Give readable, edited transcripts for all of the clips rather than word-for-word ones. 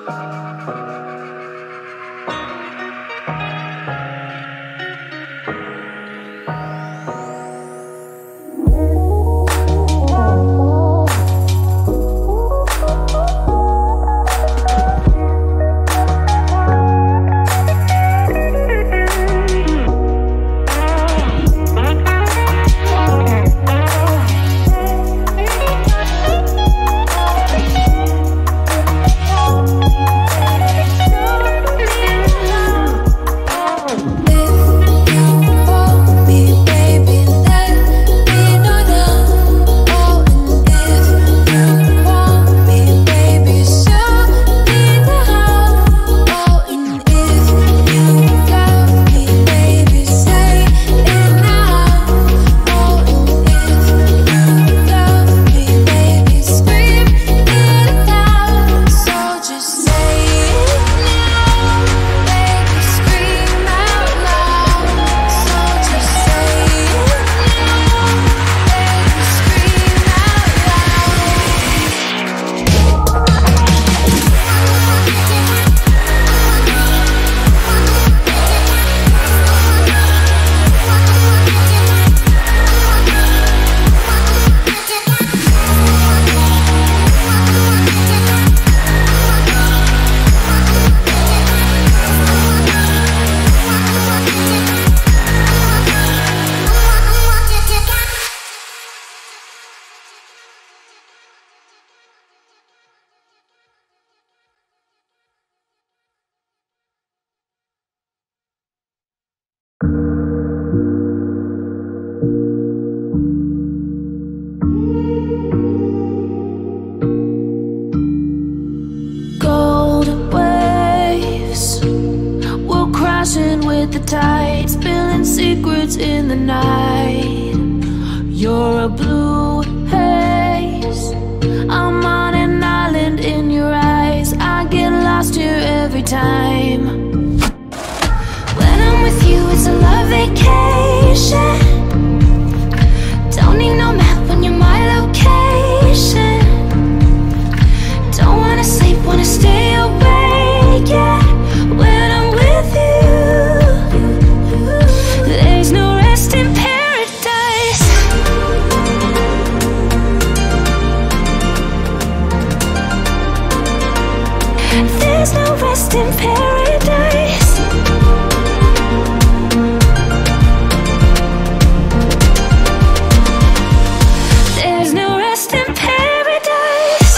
with the tide, spilling secrets in the night. You're a blue haze, I'm on an island in your eyes. I get lost here every time. When I'm with you, it's a love vacation. Don't need no map when you're my location. Don't wanna sleep, wanna stay awake, yeah. When I'm with you, there's no rest in paradise. There's no rest in paradise. There's no rest in paradise.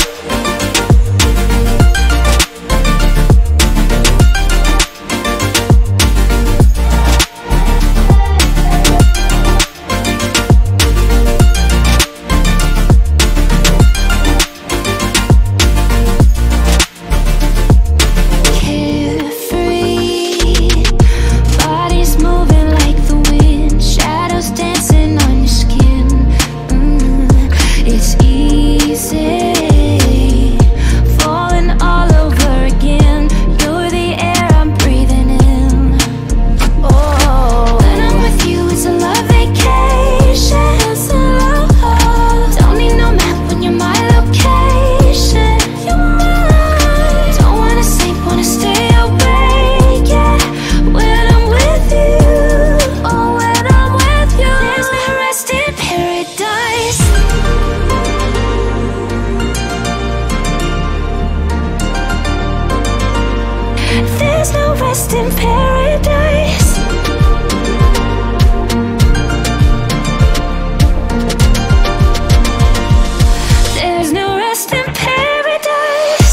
There's no rest in paradise. There's no rest in paradise.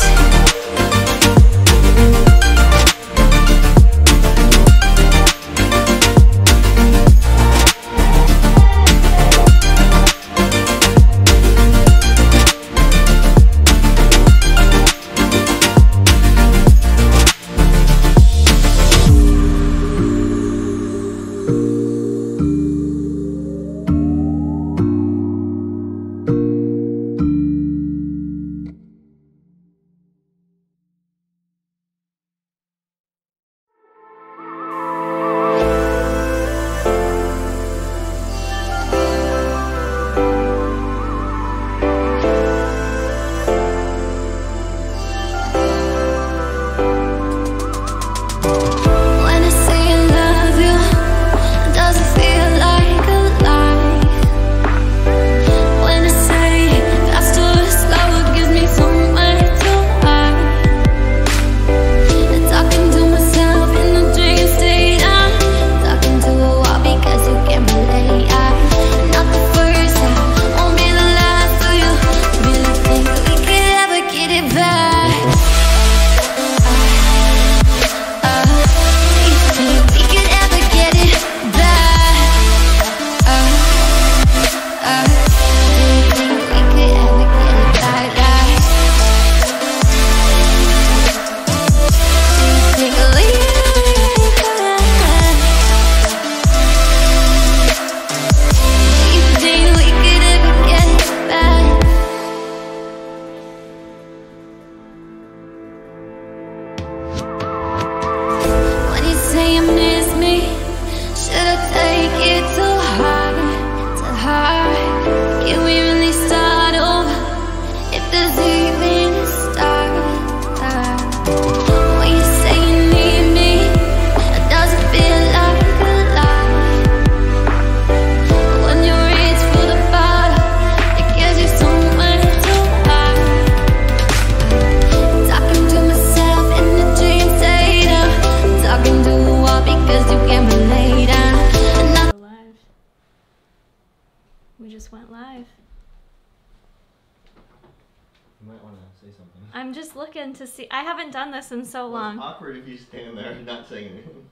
I'm just looking to see. I haven't done this in so long. It's awkward if you stand there not saying anything.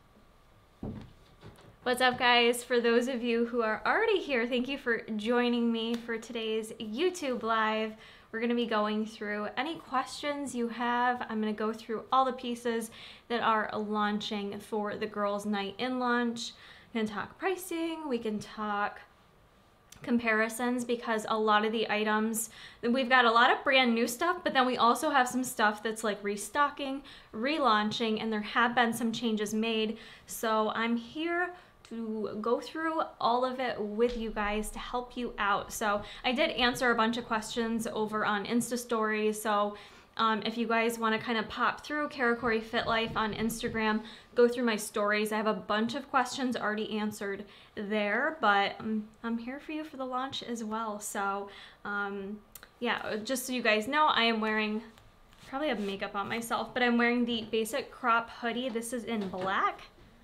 What's up, guys? For those of you who are already here, thank you for joining me for today's YouTube Live. We're going to be going through any questions you have. I'm going to go through all the pieces that are launching for the Girls Night In launch. We can talk pricing, we can talk comparisons, because a lot of the items, we've got a lot of brand new stuff, but then we also have some stuff that's like restocking, relaunching, and there have been some changes made. So I'm here to go through all of it with you guys to help you out. So I did answer a bunch of questions over on Insta stories. So if you guys want to kind of pop through Karakori Fit Life on Instagram, go through my stories. I have a bunch of questions already answered there, but I'm here for you for the launch as well. So yeah, just so you guys know, I am wearing, probably have makeup on myself, but I'm wearing the basic crop hoodie. This is in black.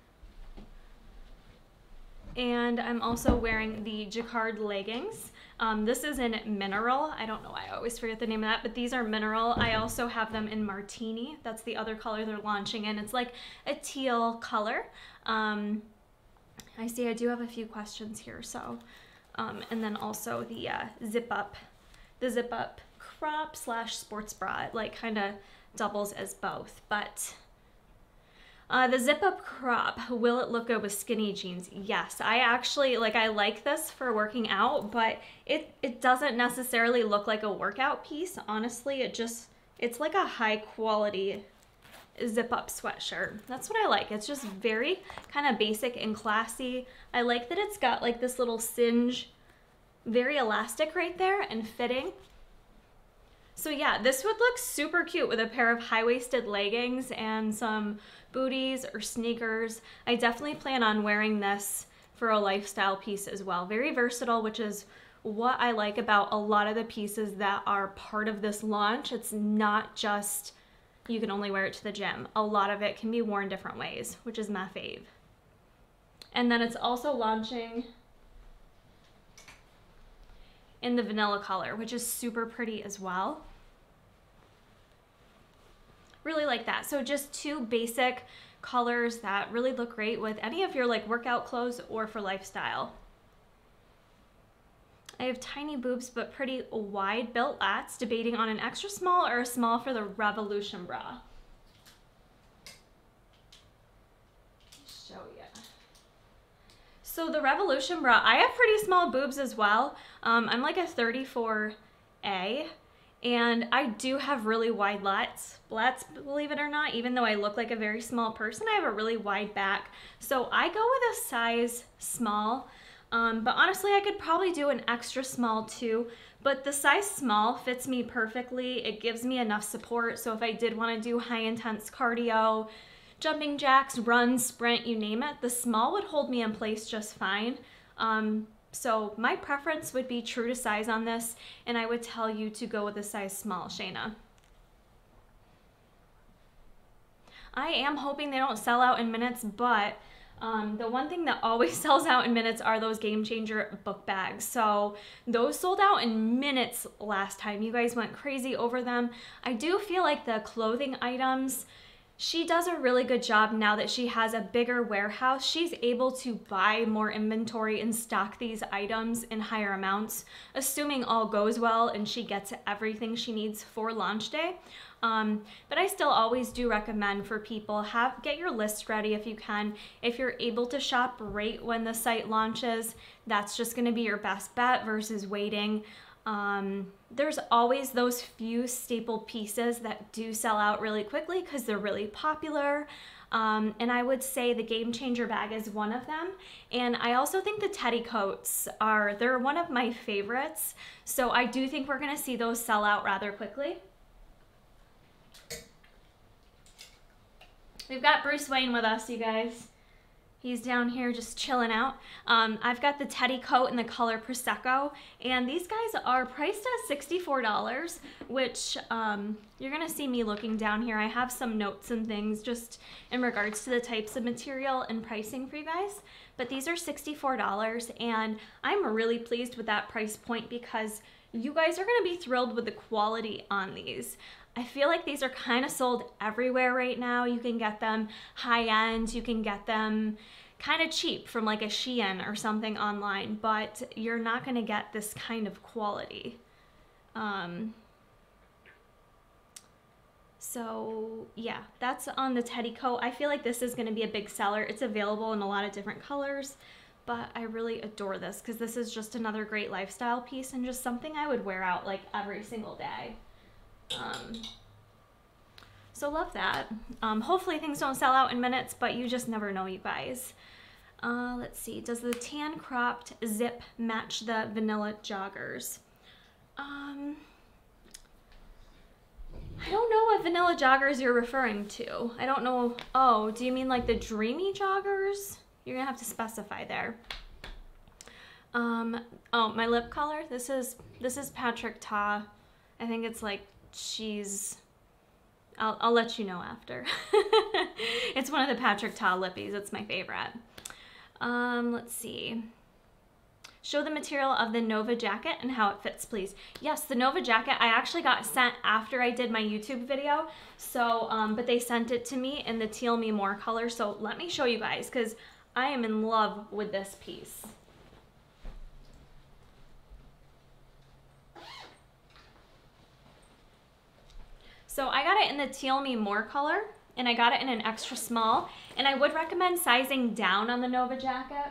And I'm also wearing the jacquard leggings. This is in mineral. I don't know why I always forget the name of that, but these are mineral. I also have them in martini. That's the other color they're launching in. It's like a teal color. I see I do have a few questions here. So, and then also the zip up crop / sports bra. It like kind of doubles as both, but the zip up crop, will it look good with skinny jeans? Yes, I actually, like, I like this for working out, but it doesn't necessarily look like a workout piece. Honestly, it's like a high quality zip up sweatshirt. That's what I like. It's just very kind of basic and classy. I like that it's got like this little cinch, very elastic right there and fitting. So yeah, this would look super cute with a pair of high-waisted leggings and some booties or sneakers. I definitely plan on wearing this for a lifestyle piece as well. Very versatile, which is what I like about a lot of the pieces that are part of this launch. It's not just you can only wear it to the gym. A lot of it can be worn different ways, which is my fave. And then it's also launching in the vanilla color, which is super pretty as well. Really like that. So just two basic colors that really look great with any of your like workout clothes or for lifestyle. I have tiny boobs but pretty wide built lats, debating on an extra small or a small for the Revolution bra. Show ya. So the Revolution bra, I have pretty small boobs as well. I'm like a 34A, and I do have really wide lats, believe it or not. Even though I look like a very small person, I have a really wide back. So I go with a size small, but honestly, I could probably do an extra small too. But the size small fits me perfectly. It gives me enough support. So if I did want to do high intense cardio, jumping jacks, run, sprint, you name it, the small would hold me in place just fine. So my preference would be true to size on this, and I would tell you to go with a size small, Shayna. I am hoping they don't sell out in minutes, but the one thing that always sells out in minutes are those Game Changer book bags. So those sold out in minutes last time. You guys went crazy over them. I do feel like the clothing items, she does a really good job now that she has a bigger warehouse. She's able to buy more inventory and stock these items in higher amounts, assuming all goes well and she gets everything she needs for launch day. But I still always do recommend for people, get your list ready if you can. If you're able to shop right when the site launches, that's just gonna be your best bet versus waiting. There's always those few staple pieces that do sell out really quickly because they're really popular. And I would say the Game Changer bag is one of them. And I also think the Teddy coats they're one of my favorites. So I do think we're gonna see those sell out rather quickly. We've got Bruce Wayne with us, you guys. He's down here just chilling out. I've got the Teddy coat in the color Prosecco, and these guys are priced at $64, which you're gonna see me looking down here. I have some notes and things just in regards to the types of material and pricing for you guys, but these are $64, and I'm really pleased with that price point because you guys are gonna be thrilled with the quality on these. I feel like these are kind of sold everywhere right now. You can get them high end, you can get them kind of cheap from like a Shein or something online, but you're not going to get this kind of quality. So yeah, that's on the teddy coat. I feel like this is going to be a big seller. It's available in a lot of different colors, but I really adore this because this is just another great lifestyle piece and just something I would wear out like every single day. So love that. Hopefully things don't sell out in minutes, but you just never know, you guys. Let's see, does the tan cropped zip match the vanilla joggers? I don't know what vanilla joggers you're referring to. I don't know. Oh, do you mean like the dreamy joggers? You're gonna have to specify there. Oh, my lip color. This is Patrick Ta. I think it's like she's. I'll let you know after. It's one of the Patrick Ta lippies. It's my favorite. Let's see. Show the material of the Nova jacket and how it fits, please. Yes, the Nova jacket I actually got sent after I did my YouTube video. So, but they sent it to me in the Teal Me More color. So let me show you guys because I am in love with this piece. So I got it in the Teal Me More color and I got it in an extra small. And I would recommend sizing down on the Nova jacket.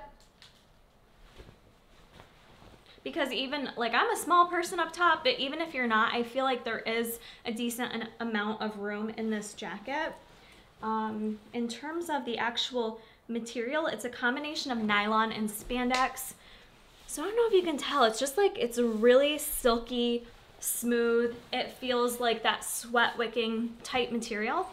Because even, like, I'm a small person up top, but even if you're not, I feel like there is a decent amount of room in this jacket. In terms of the actual material, it's a combination of nylon and spandex. So I don't know if you can tell, it's just like, it's really silky, smooth. It feels like that sweat wicking type material.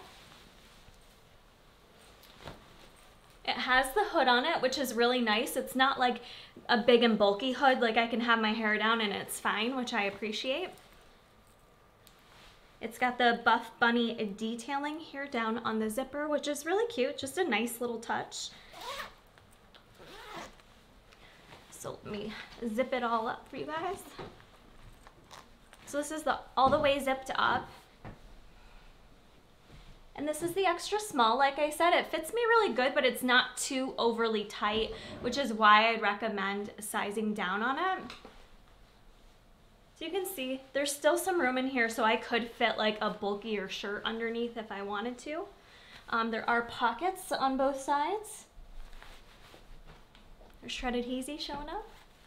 It has the hood on it, which is really nice. It's not like a big and bulky hood, like I can have my hair down and it's fine, which I appreciate. It's got the Buffbunny detailing here down on the zipper, which is really cute, just a nice little touch. So let me zip it all up for you guys. So this is the all the way zipped up. And this is the extra small. Like I said, it fits me really good, but it's not too overly tight, which is why I'd recommend sizing down on it. So you can see there's still some room in here, so I could fit like a bulkier shirt underneath if I wanted to. There are pockets on both sides. There's shredded hazy showing up.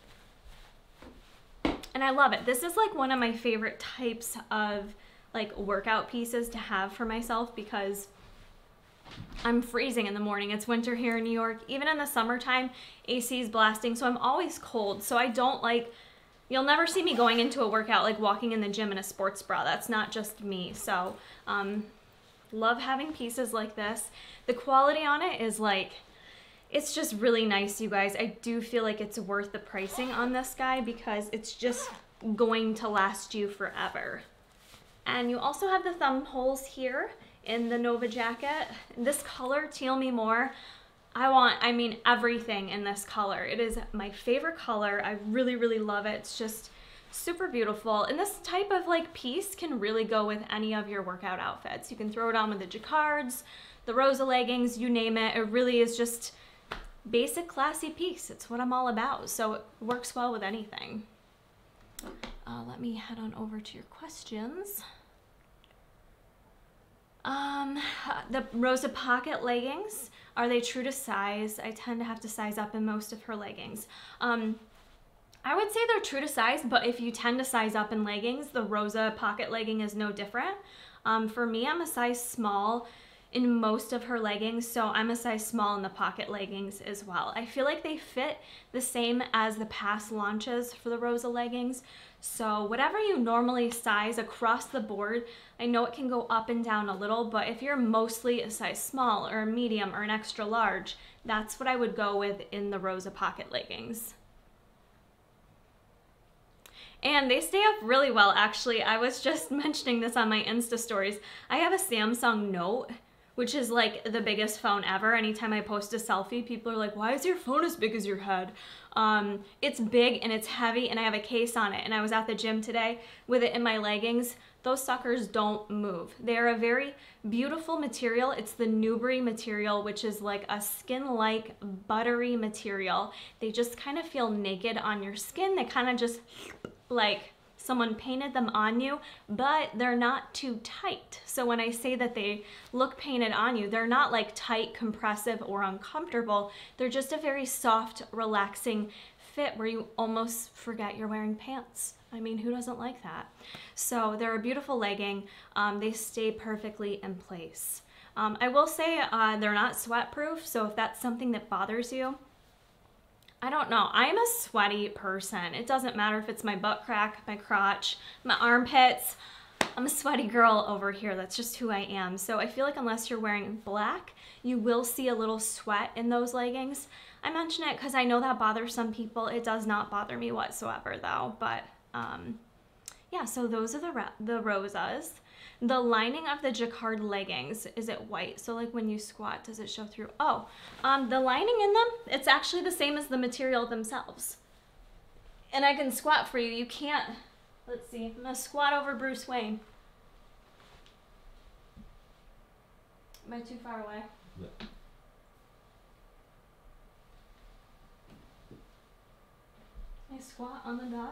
And I love it. This is like one of my favorite types of like workout pieces to have for myself because I'm freezing in the morning. It's winter here in New York. Even in the summertime, AC is blasting, so I'm always cold. So I don't like, you'll never see me going into a workout like walking in the gym in a sports bra. That's not just me. So love having pieces like this. The quality on it is like, it's just really nice, you guys. I do feel like it's worth the pricing on this guy because it's just going to last you forever. And you also have the thumb holes here in the Nova jacket. This color, Teal Me More, I mean everything in this color. It is my favorite color. I really, really love it. It's just super beautiful. And this type of like piece can really go with any of your workout outfits. You can throw it on with the jacquards, the Rosa leggings, you name it. It really is just basic, classy piece. It's what I'm all about. So it works well with anything. Let me head on over to your questions. The Rosa pocket leggings, are they true to size? I tend to have to size up in most of her leggings. I would say they're true to size, but if you tend to size up in leggings, the Rosa pocket legging is no different. For me, I'm a size small in most of her leggings, so I'm a size small in the pocket leggings as well. I feel like they fit the same as the past launches for the Rosa leggings. So whatever you normally size across the board, I know it can go up and down a little, but if you're mostly a size small or a medium or an extra large, that's what I would go with in the Rosa pocket leggings. And they stay up really well, actually. I was just mentioning this on my Insta stories. I have a Samsung Note, which is like the biggest phone ever. Anytime I post a selfie, people are like, why is your phone as big as your head? It's big and it's heavy and I have a case on it. And I was at the gym today with it in my leggings. Those suckers don't move. They're a very beautiful material. It's the Newbury material, which is like a skin-like buttery material. They just kind of feel naked on your skin. They kind of just like someone painted them on you, but they're not too tight. So when I say that they look painted on you, they're not like tight, compressive, or uncomfortable. They're just a very soft, relaxing fit where you almost forget you're wearing pants. I mean, who doesn't like that? So they're a beautiful legging. They stay perfectly in place. I will say they're not sweat proof, so if that's something that bothers you, I don't know. I'm a sweaty person. It doesn't matter if it's my butt crack, my crotch, my armpits. I'm a sweaty girl over here. That's just who I am. So I feel like unless you're wearing black, you will see a little sweat in those leggings. I mention it because I know that bothers some people. It does not bother me whatsoever though. But yeah, so those are the Rosas. The lining of the jacquard leggings, is it white? So like when you squat, does it show through? Oh, the lining in them, it's actually the same as the material themselves. And I can squat for you. You can't, let's see, I'm gonna squat over Bruce Wayne. Am I too far away? Yeah. Can I squat on the dog?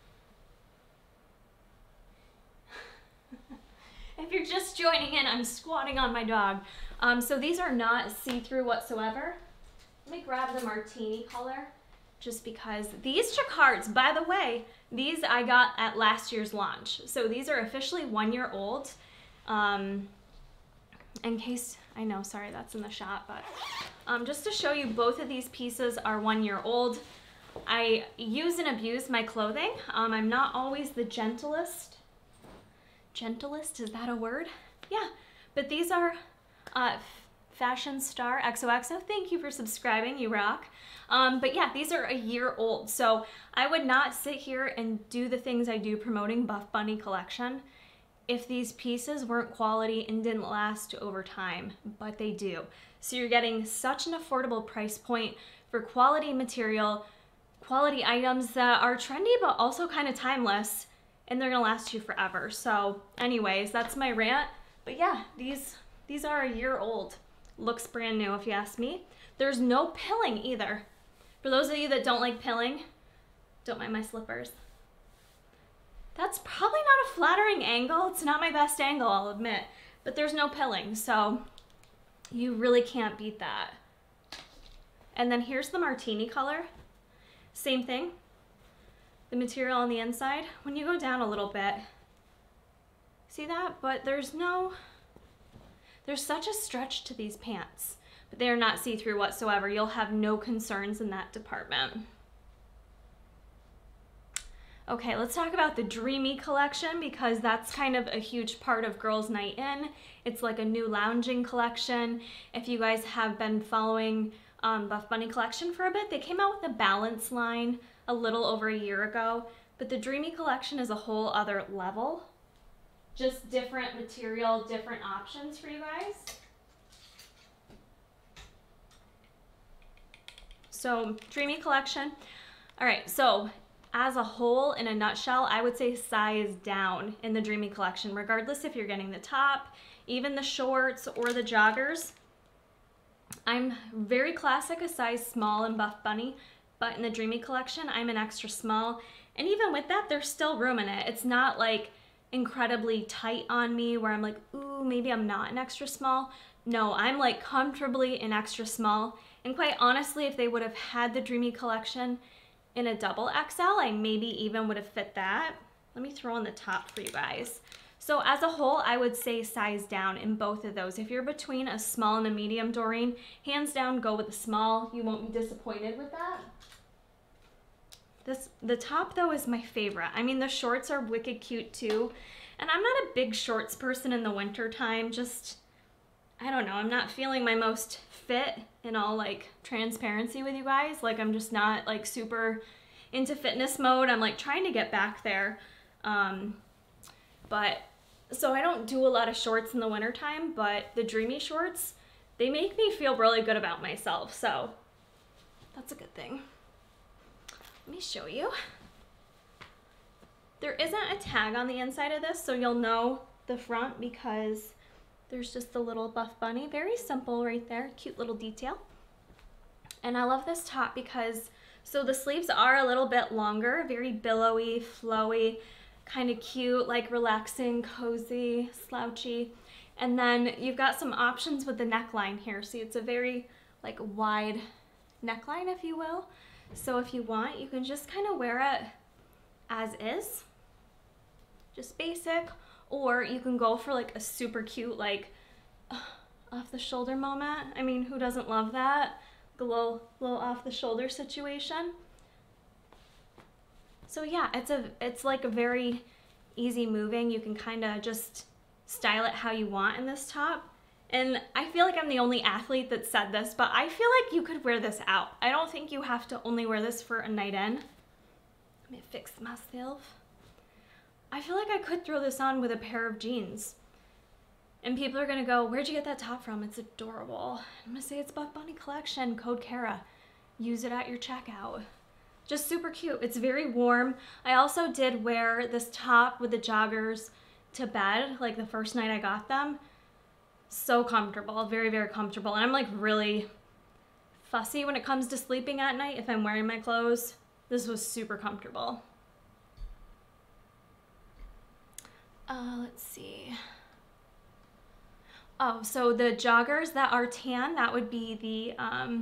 If you're just joining in, I'm squatting on my dog. So these are not see-through whatsoever. Let me grab the martini color just because these jacquards, by the way, these I got at last year's launch. So these are officially 1 year old. In case, I know, sorry, that's in the shot, but just to show you, both of these pieces are 1 year old. I use and abuse my clothing. I'm not always the gentlest. Gentlest, is that a word? Yeah, but these are Fashion Star XOXO. Thank you for subscribing, you rock. But yeah, these are 1 year old, so I would not sit here and do the things I do promoting Buffbunny collection if these pieces weren't quality and didn't last over time, but they do. So you're getting such an affordable price point for quality material, quality items that are trendy but also kind of timeless, and they're gonna last you forever. So anyways, that's my rant. But yeah, these are 1 year old. Looks brand new if you ask me. There's no pilling either. For those of you that don't like pilling, don't mind my slippers. That's probably not a flattering angle. It's not my best angle, I'll admit, but there's no pilling, so you really can't beat that. And then here's the martini color. Same thing. The material on the inside, when you go down a little bit, see that? But there's such a stretch to these pants, but they are not see-through whatsoever. You'll have no concerns in that department. Okay, let's talk about the Dreamy collection because that's kind of a huge part of Girls Night In. It's like a new lounging collection. If you guys have been following Buffbunny collection for a bit, they came out with a balance line a little over 1 year ago, but the Dreamy collection is a whole other level. Just different material, different options for you guys. So Dreamy collection. All right, so as a whole, in a nutshell, I would say size down in the Dreamy collection, regardless if you're getting the top, even the shorts or the joggers. I'm very classic, a size small in Buffbunny, but in the Dreamy collection, I'm an extra small. And even with that, there's still room in it. It's not like incredibly tight on me where I'm like, ooh, maybe I'm not an extra small. No, I'm like comfortably an extra small. And quite honestly, if they would have had the Dreamy collection in a double XL, I maybe even would have fit that. Let me throw on the top for you guys. So as a whole, I would say size down in both of those. If you're between a small and a medium, Doreen, hands down, go with the small. You won't be disappointed with that. The top though is my favorite. I mean, the shorts are wicked cute too. And I'm not a big shorts person in the winter time. Just, I don't know, I'm not feeling my most fit in all like transparency with you guys. Like I'm just not like super into fitness mode. I'm like trying to get back there. But So I don't do a lot of shorts in the wintertime, but the Dreamy shorts, they make me feel really good about myself. So that's a good thing. Let me show you. There isn't a tag on the inside of this, so you'll know the front because there's just a little Buff Bunny. Very simple right there, cute little detail. And I love this top because, so the sleeves are a little bit longer, very billowy, flowy, kind of cute, like relaxing, cozy, slouchy. And then you've got some options with the neckline here. See, it's a very like wide neckline, if you will. So if you want, you can just kind of wear it as is, just basic, or you can go for like a super cute, like off the shoulder moment. I mean, who doesn't love that? The little off the shoulder situation. So yeah, it's like a very easy moving. You can kind of just style it how you want in this top. And I feel like I'm the only athlete that said this, but I feel like you could wear this out. I don't think you have to only wear this for a night in. Let me fix myself. I feel like I could throw this on with a pair of jeans. And people are gonna go, where'd you get that top from? It's adorable. I'm gonna say it's Buffbunny collection, code Kara. Use it at your checkout. Just super cute. It's very warm. I also did wear this top with the joggers to bed, like the first night I got them. So comfortable, very, very comfortable. And I'm like really fussy when it comes to sleeping at night if I'm wearing my clothes. This was super comfortable. Let's see. Oh, so the joggers that are tan, that would be the, are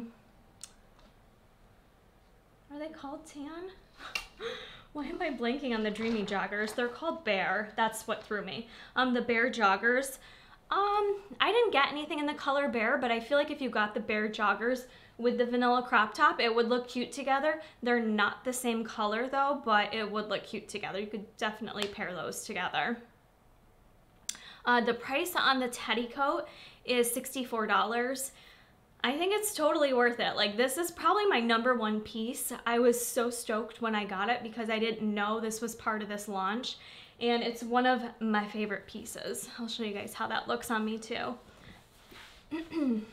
they called tan? Why am I blanking on the Dreamy joggers? They're called Bear. That's what threw me. The Bear joggers. I didn't get anything in the color Bear, but I feel like if you got the Bear joggers with the vanilla crop top, it would look cute together. They're not the same color though, but it would look cute together. You could definitely pair those together. The price on the teddy coat is $64. I think it's totally worth it. Like, this is probably my #1 piece. I was so stoked when I got it because I didn't know this was part of this launch, and it's one of my favorite pieces. I'll show you guys how that looks on me too. Don't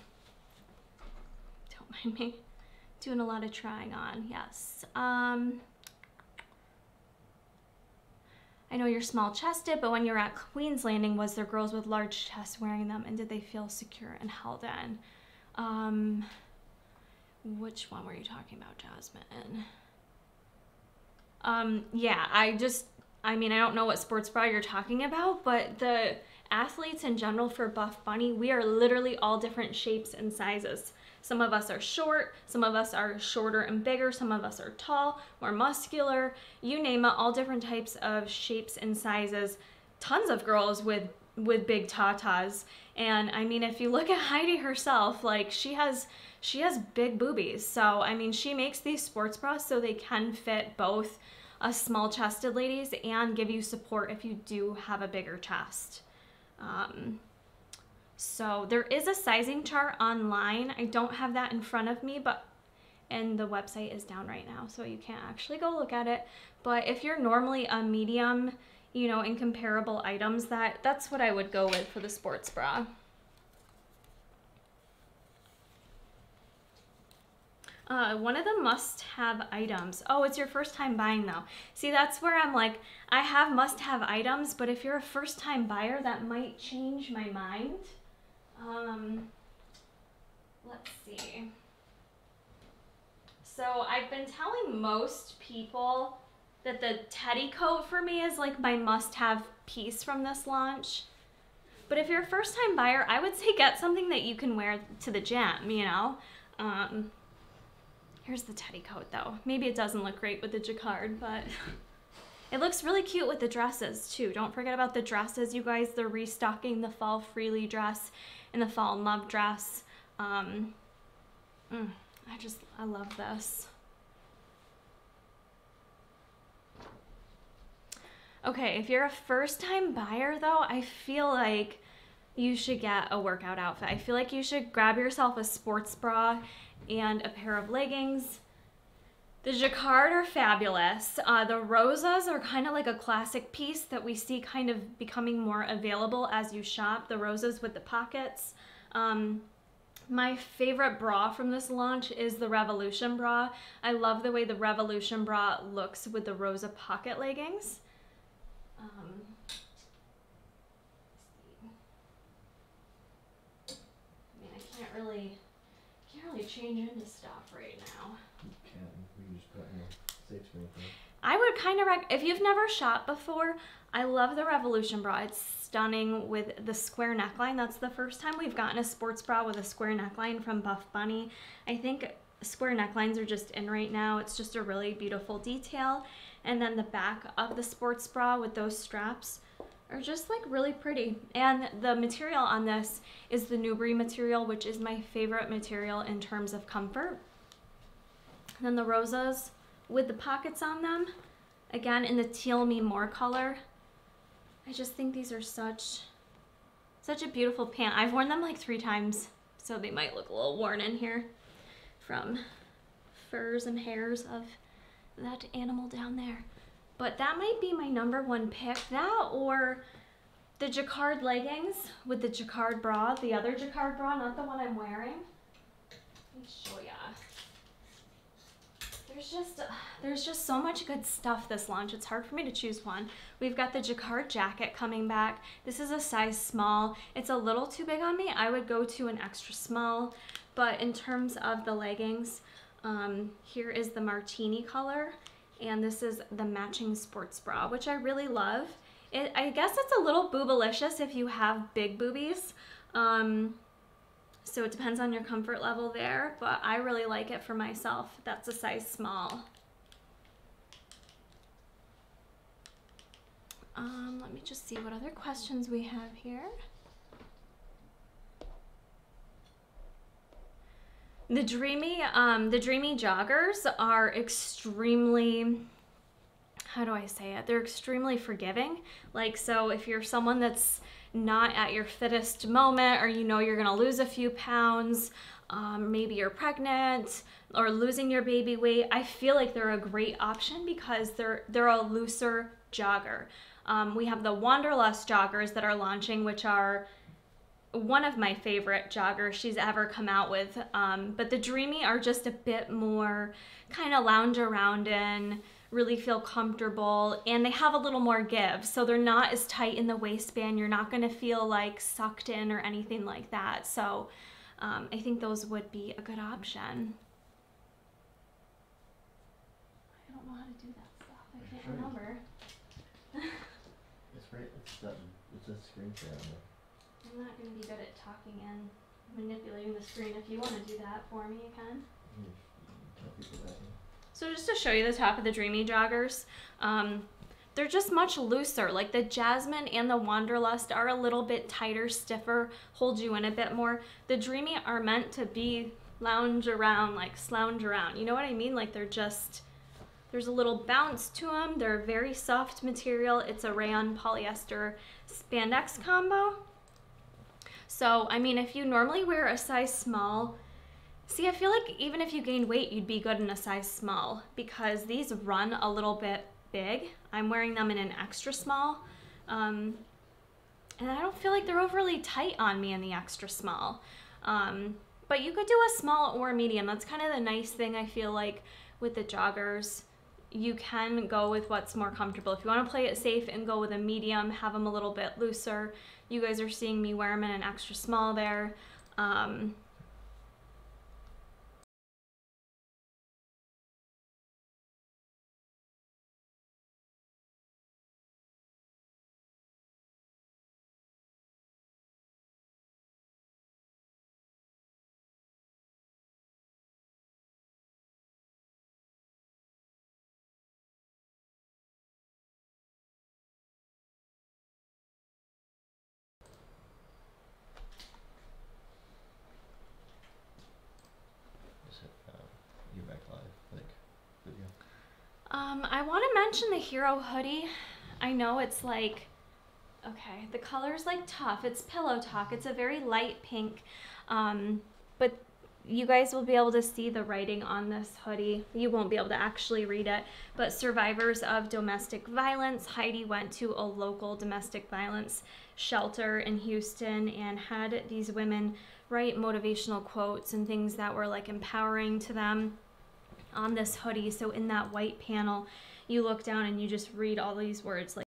mind me doing a lot of trying on. Yes. I know you're small chested, but when you're at Queen's Landing, was there girls with large chests wearing them, and did they feel secure and held in? Which one were you talking about, Jasmine? Yeah, I mean, I don't know what sports bra you're talking about, but the athletes in general for Buffbunny, we are literally all different shapes and sizes. Some of us are short, some of us are shorter and bigger, some of us are tall, more muscular, you name it, all different types of shapes and sizes. Tons of girls with big tatas. And I mean, if you look at Heidi herself, like she has big boobies. So I mean, she makes these sports bras so they can fit both small chested ladies and give you support if you do have a bigger chest. So there is a sizing chart online. I don't have that in front of me, and the website is down right now, so you can't actually go look at it. But if you're normally a medium, you know, in comparable items, that's what I would go with for the sports bra. One of the must-have items. Oh, it's your first time buying though. See, that's where I'm like, I have must-have items, but if you're a first-time buyer, that might change my mind. Let's see. So I've been telling most people that the teddy coat for me is like my must-have piece from this launch. But if you're a first-time buyer, I would say get something that you can wear to the gym, you know? Here's the teddy coat though. Maybe it doesn't look great with the jacquard, but it looks really cute with the dresses too. Don't forget about the dresses, you guys. They're restocking the Fall Freely dress and the Fall in Love dress. I love this. Okay, if you're a first-time buyer though, I feel like you should get a workout outfit. I feel like you should grab yourself a sports bra and a pair of leggings The jacquard are fabulous. The rosas are kind of like a classic piece that we see kind of becoming more available as you shop. The rosas with the pockets. My favorite bra from this launch is the Revolution bra. I love the way the Revolution bra looks with the rosa pocket leggings. I mean, I can't really change into stuff right now. You can. We just put in a safe screen thing. I would kind of if you've never shopped before, I love the Revolution bra. It's stunning with the square neckline. That's the first time we've gotten a sports bra with a square neckline from Buffbunny. I think square necklines are just in right now. It's just a really beautiful detail. And then the back of the sports bra with those straps are just like really pretty. And the material on this is the Newbury material, which is my favorite material in terms of comfort. And then the rosas with the pockets on them, again in the Teal Me More color. I just think these are such a beautiful pant. I've worn them like 3 times, so they might look a little worn in here from furs and hairs of that animal down there. But that might be my #1 pick. That or the jacquard leggings with the jacquard bra, the other jacquard bra, not the one I'm wearing. Let me show ya. There's just so much good stuff this launch. It's hard for me to choose one. We've got the jacquard jacket coming back. This is a size small. It's a little too big on me. I would go to an extra small. But in terms of the leggings, here is the martini color, and this is the matching sports bra, which I really love. I guess it's a little boobalicious if you have big boobies. So it depends on your comfort level there, but I really like it for myself. That's a size small. Let me just see what other questions we have here. The dreamy joggers are extremely, how do I say it? They're extremely forgiving. Like, so if you're someone that's not at your fittest moment, or you know you're gonna lose a few pounds, maybe you're pregnant or losing your baby weight, I feel like they're a great option because they're a looser jogger. We have the Wanderlust joggers that are launching, which are one of my favorite joggers she's ever come out with, but the Dreamy are just a bit more kind of lounge around in, really feel comfortable, and they have a little more give, so they're not as tight in the waistband. You're not going to feel like sucked in or anything like that, so I think those would be a good option. I don't know how to do that stuff. I can't remember. It's right. It's a screen share on there. I'm not going to be good at talking and manipulating the screen. If you want to do that for me, you can. Tell people that. So just to show you the top of the Dreamy joggers, they're just much looser. Like the Jasmine and the Wanderlust are a little bit tighter, stiffer, hold you in a bit more. The Dreamy are meant to be lounge around, like slouge around. You know what I mean? Like they're just, there's a little bounce to them. They're a very soft material. It's a rayon polyester spandex combo. So, I mean, if you normally wear a size small, see, I feel like even if you gained weight, you'd be good in a size small because these run a little bit big. I'm wearing them in an extra small, and I don't feel like they're overly tight on me in the extra small. But you could do a small or medium. That's kind of the nice thing, I feel like, with the joggers. You can go with what's more comfortable. If you want to play it safe and go with a medium, have them a little bit looser. You guys are seeing me wear them in an extra small there. I want to mention the Hero hoodie. I know it's like, okay, the color's like tough. It's Pillow Talk. It's a very light pink, but you guys will be able to see the writing on this hoodie. You won't be able to actually read it, but survivors of domestic violence. Heidi went to a local domestic violence shelter in Houston and had these women write motivational quotes and things that were like empowering to them on this hoodie. So in that white panel, you look down and you just read all these words like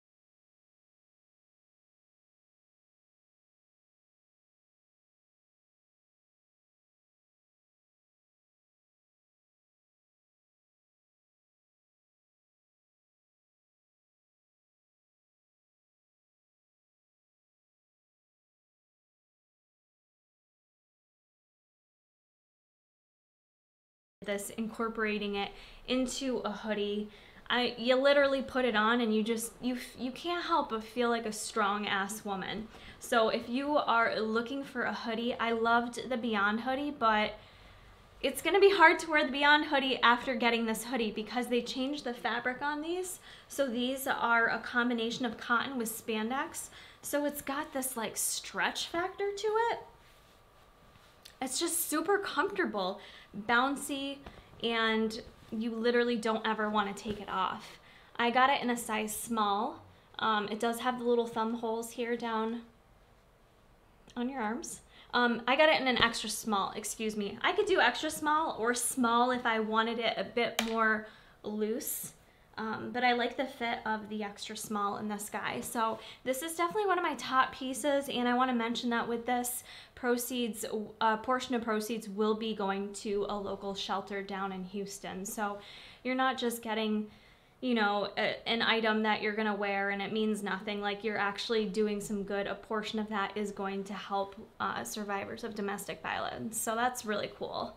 this, incorporating it into a hoodie. You literally put it on and you can't help but feel like a strong ass woman. So if you are looking for a hoodie, I loved the Beyond hoodie, but it's gonna be hard to wear the Beyond hoodie after getting this hoodie because they changed the fabric on these. So these are a combination of cotton with spandex. So it's got this like stretch factor to it. It's just super comfortable, bouncy, and you literally don't ever want to take it off. I got it in a size small. It does have the little thumb holes here down on your arms. I got it in an extra small, excuse me. I could do extra small or small if I wanted it a bit more loose. But I like the fit of the extra small in this guy. So this is definitely one of my top pieces, and I want to mention that with this proceeds, a portion of proceeds will be going to a local shelter down in Houston. So you're not just getting, you know, an item that you're gonna wear and it means nothing. Like, you're actually doing some good. A portion of that is going to help survivors of domestic violence. So that's really cool.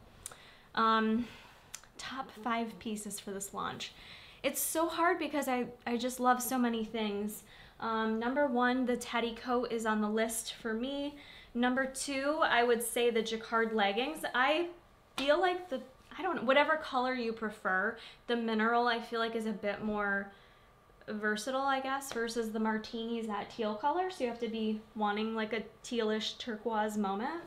Top 5 pieces for this launch. It's so hard because I just love so many things. Number 1, the teddy coat is on the list for me. Number 2, I would say the jacquard leggings. I feel like I don't know, whatever color you prefer. The mineral I feel like is a bit more versatile, I guess, versus the martinis, that teal color. So you have to be wanting like a tealish turquoise moment.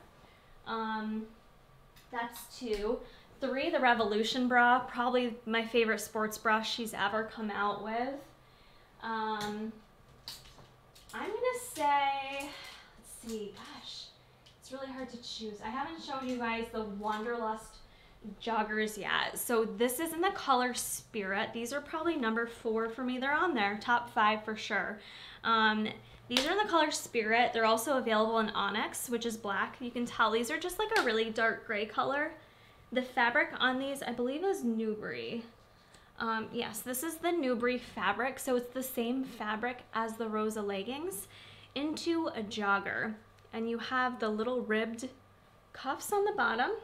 That's 2. 3, the Revolution bra, probably my favorite sports bra she's ever come out with. I'm gonna say, let's see, gosh, it's really hard to choose. I haven't shown you guys the Wanderlust joggers yet. So this is in the color Spirit. These are probably number 4 for me. They're on there, top 5 for sure. These are in the color Spirit. They're also available in Onyx, which is black. You can tell these are just like a really dark gray color. The fabric on these, I believe, is Newbury. Yes, this is the Newbury fabric, so it's the same fabric as the Rosa leggings into a jogger. And you have the little ribbed cuffs on the bottom,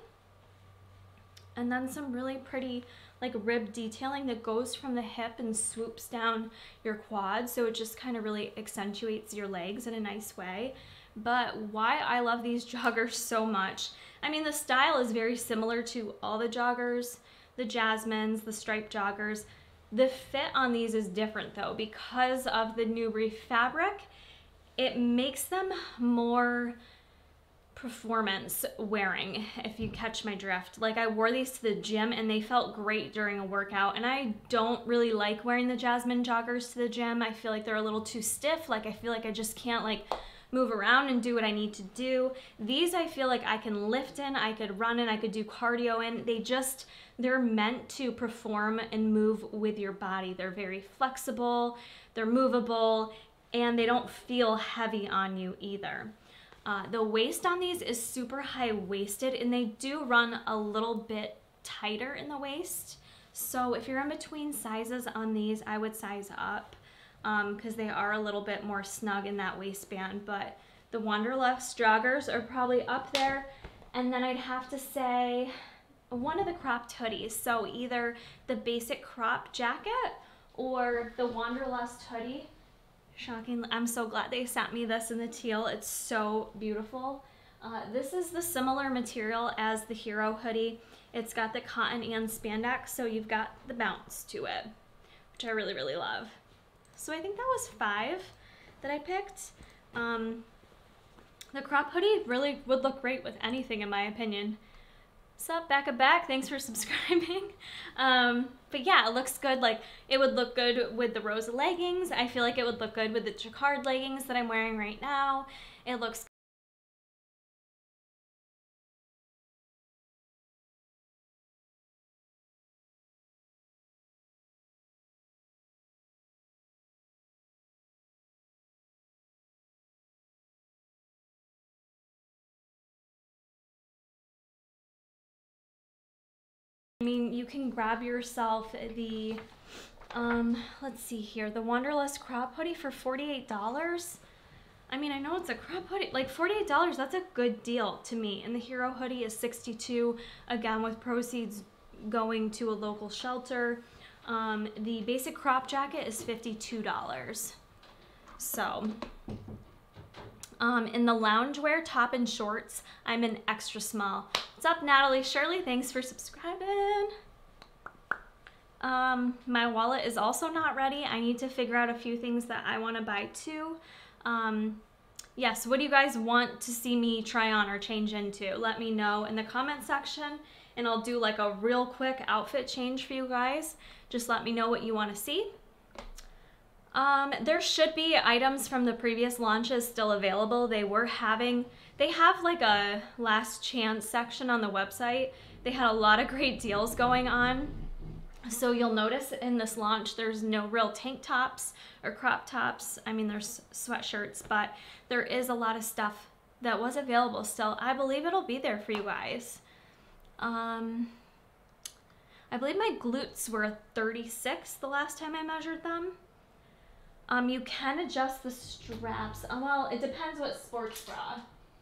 and then some really pretty like rib detailing that goes from the hip and swoops down your quad, so it just kind of really accentuates your legs in a nice way. But why I love these joggers so much, I mean, the style is very similar to all the joggers, the Jasmines, the striped joggers. The fit on these is different though, because of the Newbury fabric. It makes them more performance wearing, if you catch my drift. Like, I wore these to the gym and they felt great during a workout, and I don't really like wearing the Jasmine joggers to the gym. I feel like they're a little too stiff. Like, I feel like I just can't like move around and do what I need to do. These I feel like I can lift in, I could run in, I could do cardio in. They're meant to perform and move with your body. They're very flexible, they're movable, and they don't feel heavy on you either. The waist on these is super high-waisted, and they do run a little bit tighter in the waist. So if you're in between sizes on these, I would size up, because they are a little bit more snug in that waistband. But the Wanderlust joggers are probably up there. And then I'd have to say one of the cropped hoodies. So either the basic crop jacket or the Wanderlust hoodie. Shocking. I'm so glad they sent me this in the teal. It's so beautiful. This is the similar material as the Hero hoodie. It's got the cotton and spandex, so you've got the bounce to it, which I really, really love. So I think that was 5 that I picked. The crop hoodie really would look great with anything, in my opinion. What's up, back? Thanks for subscribing. But yeah, it looks good. Like, it would look good with the rosa leggings. I feel like it would look good with the jacquard leggings that I'm wearing right now. It looks I mean, you can grab yourself the, let's see here, the Wanderlust crop hoodie for $48. I mean, I know it's a crop hoodie, like $48, that's a good deal to me. And the hero hoodie is $62, again, with proceeds going to a local shelter. The basic crop jacket is $52. So, in the loungewear top and shorts, I'm an extra small. What's up, Natalie Shirley? Thanks for subscribing. My wallet is also not ready. I need to figure out a few things that I want to buy too. Yes, what do you guys want to see me try on or change into? Let me know in the comment section, and I'll do like a real quick outfit change for you guys. Just let me know what you want to see. There should be items from the previous launches still available. They have like a last chance section on the website. They had a lot of great deals going on. So you'll notice in this launch, there's no real tank tops or crop tops. I mean, there's sweatshirts, but there is a lot of stuff that was available still. I believe it'll be there for you guys. I believe my glutes were 36 the last time I measured them. You can adjust the straps. Well, it depends what sports bra.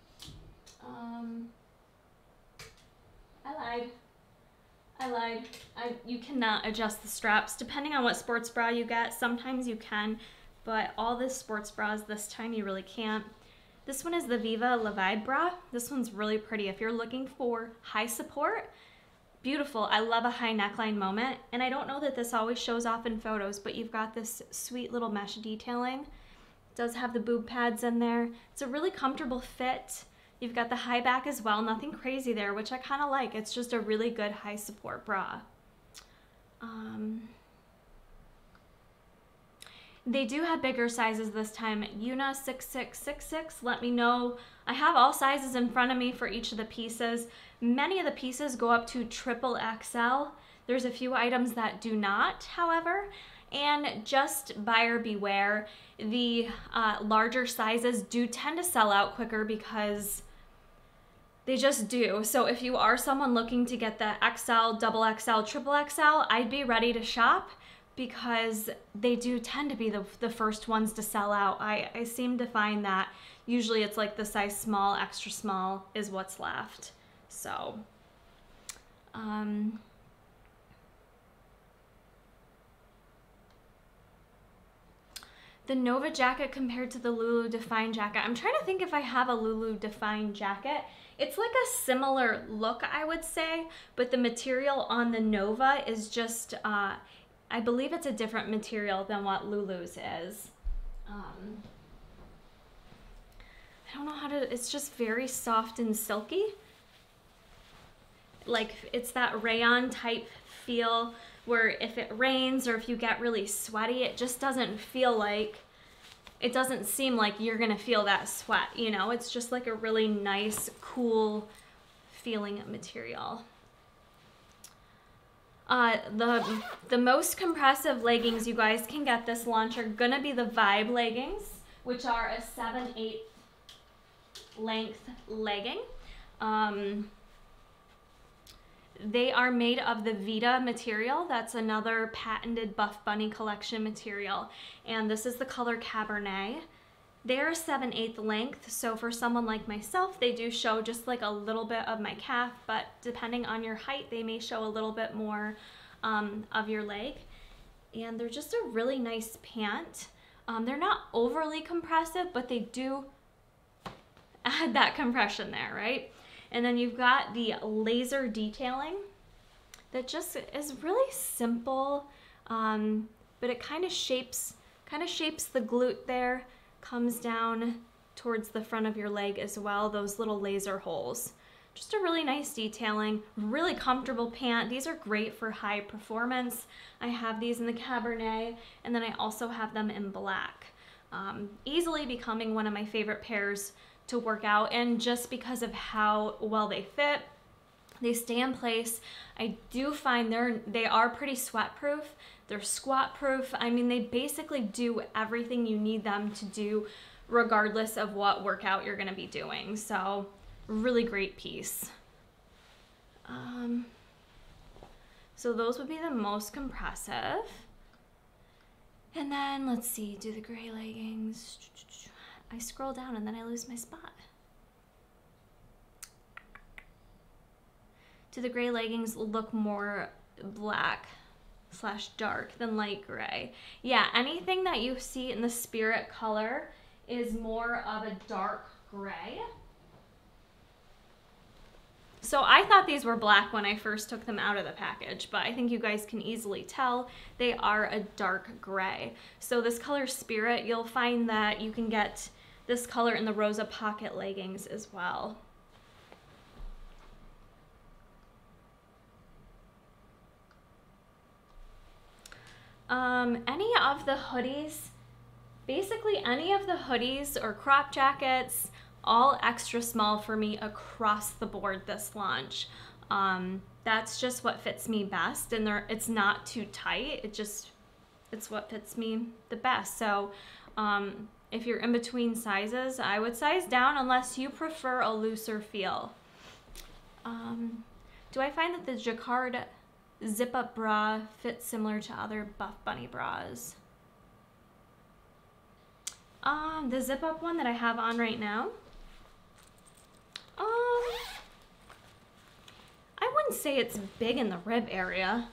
I lied. You cannot adjust the straps. Depending on what sports bra you get, sometimes you can, but all the sports bras this time you really can't. This one is the Viva La Vibe bra. This one's really pretty. If you're looking for high support, beautiful. I love a high neckline moment, and I don't know that this always shows off in photos, but you've got this sweet little mesh detailing. It does have the boob pads in there. It's a really comfortable fit. You've got the high back as well, nothing crazy there, which I kind of like. It's just a really good high support bra. They do have bigger sizes this time. Una 6666, let me know. I have all sizes in front of me for each of the pieces. Many of the pieces go up to triple XL. There's a few items that do not, however, and just buyer beware. The larger sizes do tend to sell out quicker because they just do. So if you are someone looking to get the XL, double XL, triple XL, I'd be ready to shop because they do tend to be the first ones to sell out. I seem to find that usually it's like the size small, extra small is what's left. So, the Nova jacket compared to the Lulu Define jacket. I'm trying to think if I have a Lulu Define jacket. It's like a similar look, I would say, but the material on the Nova is just, I believe it's a different material than what Lulu's is. I don't know how to, it's just very soft and silky. Like, it's that rayon type feel where if it rains or if you get really sweaty, it just doesn't feel like, it doesn't seem like you're gonna feel that sweat, you know? It's just like a really nice, cool feeling material. The most compressive leggings you guys can get this launch are gonna be the Vibe leggings, which are a 7/8 length legging. They are made of the Vita material. That's another patented Buffbunny collection material. And this is the color Cabernet. They're 7/8 length, so for someone like myself, they do show just like a little bit of my calf, but depending on your height, they may show a little bit more of your leg. And they're just a really nice pant. They're not overly compressive, but they do add that compression there, right? And then you've got the laser detailing that just is really simple, but it kind of shapes the glute there, comes down towards the front of your leg as well, those little laser holes. just a really nice detailing, really comfortable pant. These are great for high performance. I have these in the Cabernet, and then I also have them in black. Easily becoming one of my favorite pairs to work out, and just because of how well they fit, they stay in place. I do find they are pretty sweat proof. They're squat proof. I mean, they basically do everything you need them to do regardless of what workout you're gonna be doing. So really great piece. So those would be the most compressive. And then let's see, do the gray leggings. I scroll down and then I lose my spot. Do the gray leggings look more black/dark than light gray? Yeah, anything that you see in the spirit color is more of a dark gray. So I thought these were black when I first took them out of the package, but I think you guys can easily tell they are a dark gray. So this color Spirit, you'll find that you can get this color in the Rosa pocket leggings as well. Any of the hoodies, basically any of the hoodies or crop jackets, all extra small for me across the board this launch. That's just what fits me best, and it's not too tight. It's what fits me the best. So if you're in between sizes, I would size down unless you prefer a looser feel. Do I find that the Jacquard zip-up bra fits similar to other Buffbunny bras? The zip-up one that I have on right now, I wouldn't say it's big in the rib area.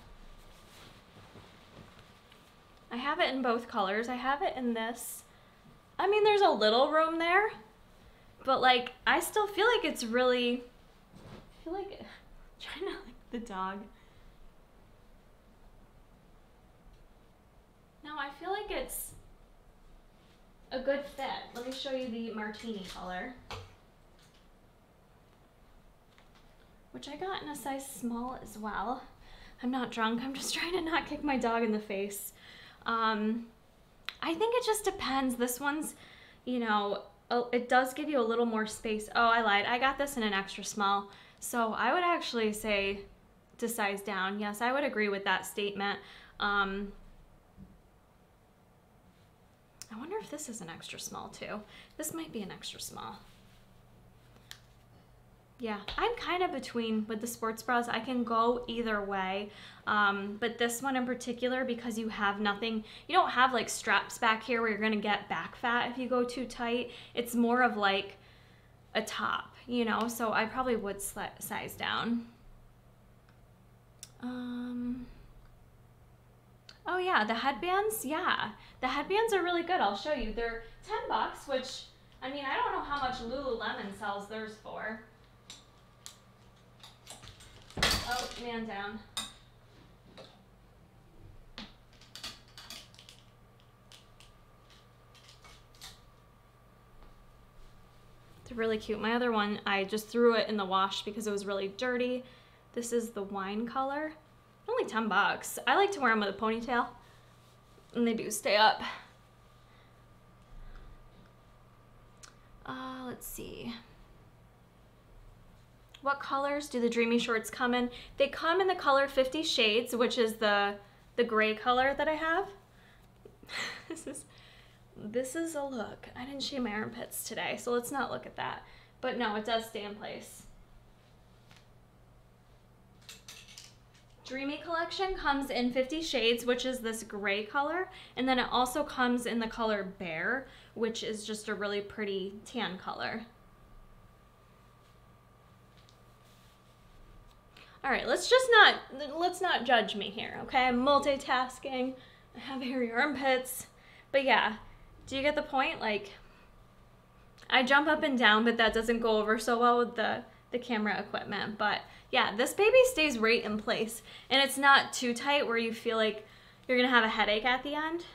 I have it in both colors. I have it in this. I mean, there's a little room there, but like, I still feel like it's really, I feel like, trying to like the dog. No, I feel like it's a good fit. Let me show you the martini color, which I got in a size small as well. I'm not drunk, I'm just trying to not kick my dog in the face. I think it just depends. This one's, you know, it does give you a little more space. Oh, I lied. I got this in an extra small. So I would actually say to size down. Yes, I would agree with that statement. I wonder if this is an extra small too. This might be an extra small. Yeah, I'm kind of between with the sports bras. I can go either way, but this one in particular, because you have nothing, you don't have like straps back here where you're gonna get back fat if you go too tight. It's more of like a top, you know, so I probably would size down. Oh yeah, the headbands, yeah. The headbands are really good, I'll show you. They're $10, which, I mean, I don't know how much Lululemon sells theirs for. Oh, man down. They're really cute. My other one, I just threw it in the wash because it was really dirty. This is the wine color. Only $10. I like to wear them with a ponytail, and they do stay up. Let's see. What colors do the Dreamy shorts come in? They come in the color 50 Shades, which is the gray color that I have. This is a look. I didn't shave my armpits today, so let's not look at that. But no, it does stay in place. Dreamy collection comes in 50 Shades, which is this gray color, and then it also comes in the color Bear, which is just a really pretty tan color. All right, let's not judge me here, okay? I'm multitasking, I have hairy armpits, but yeah, do you get the point? Like, I jump up and down, but that doesn't go over so well with the camera equipment. But yeah, this baby stays right in place, and it's not too tight where you feel like you're gonna have a headache at the end.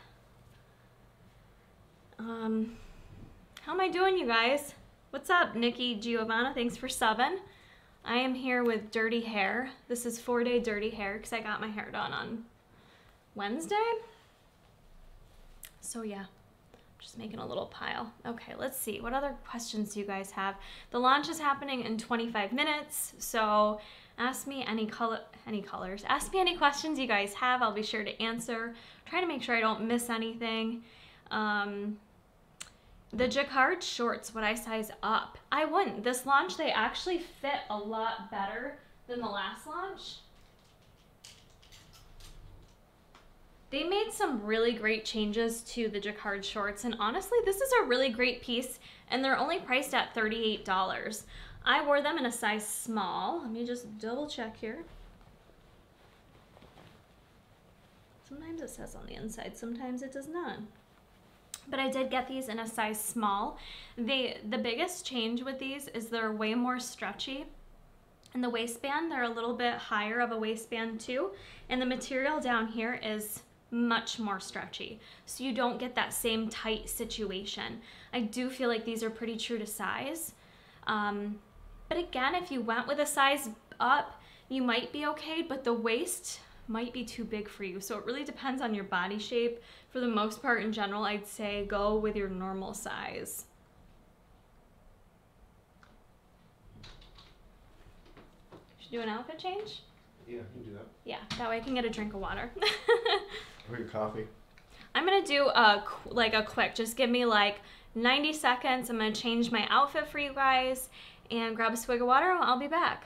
How am I doing, you guys? What's up, Nikki Giovanna? Thanks for subbing. I am here with dirty hair. This is 4-day dirty hair because I got my hair done on Wednesday. So yeah, just making a little pile. Okay, let's see. What other questions do you guys have? The launch is happening in 25 minutes, so ask me any colors. Ask me any questions you guys have. I'll be sure to answer. Try to make sure I don't miss anything. The jacquard shorts, would I size up? I wouldn't. This launch, they actually fit a lot better than the last launch. They made some really great changes to the jacquard shorts, and honestly, this is a really great piece, and they're only priced at $38. I wore them in a size small. Let me just double check here. Sometimes it says on the inside, sometimes it does not. But I did get these in a size small. The biggest change with these is they're way more stretchy. In the waistband, they're a little bit higher of a waistband too. And the material down here is much more stretchy. So you don't get that same tight situation. I do feel like these are pretty true to size. But again, if you went with a size up, you might be okay, but the waist might be too big for you. So it really depends on your body shape. For the most part, in general, I'd say go with your normal size. Should do an outfit change? Yeah, you can do that. Yeah, that way I can get a drink of water. Or your coffee. I'm gonna do a quick, just give me like 90 seconds. I'm gonna change my outfit for you guys and grab a swig of water. I'll be back.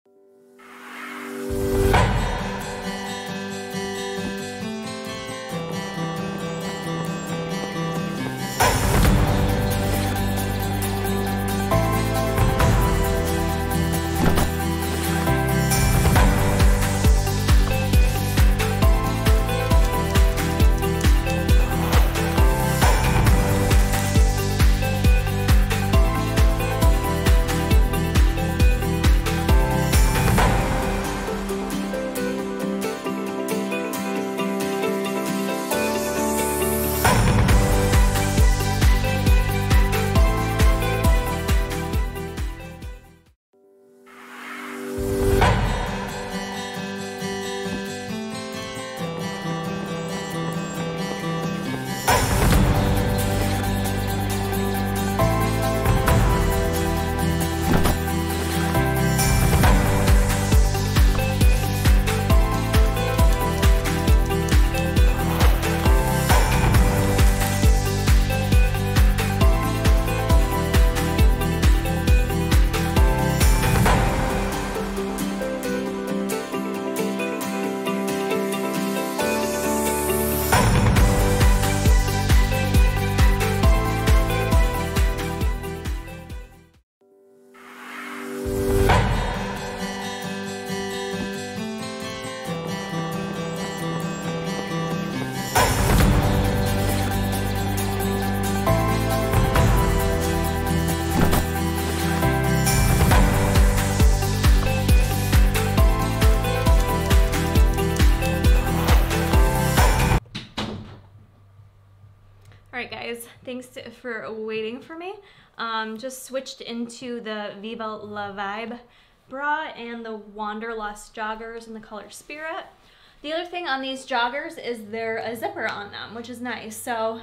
Alright guys, thanks for waiting for me. Just switched into the Viva La Vibe bra and the Wanderlust joggers in the color Spirit. The other thing on these joggers is they're a zipper on them, which is nice. So,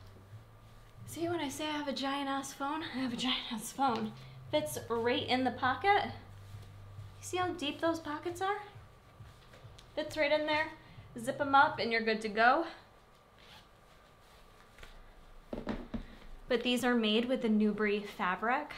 see when I say I have a giant ass phone? I have a giant ass phone. Fits right in the pocket. See how deep those pockets are? Fits right in there. Zip them up and you're good to go. But these are made with the Newbury fabric.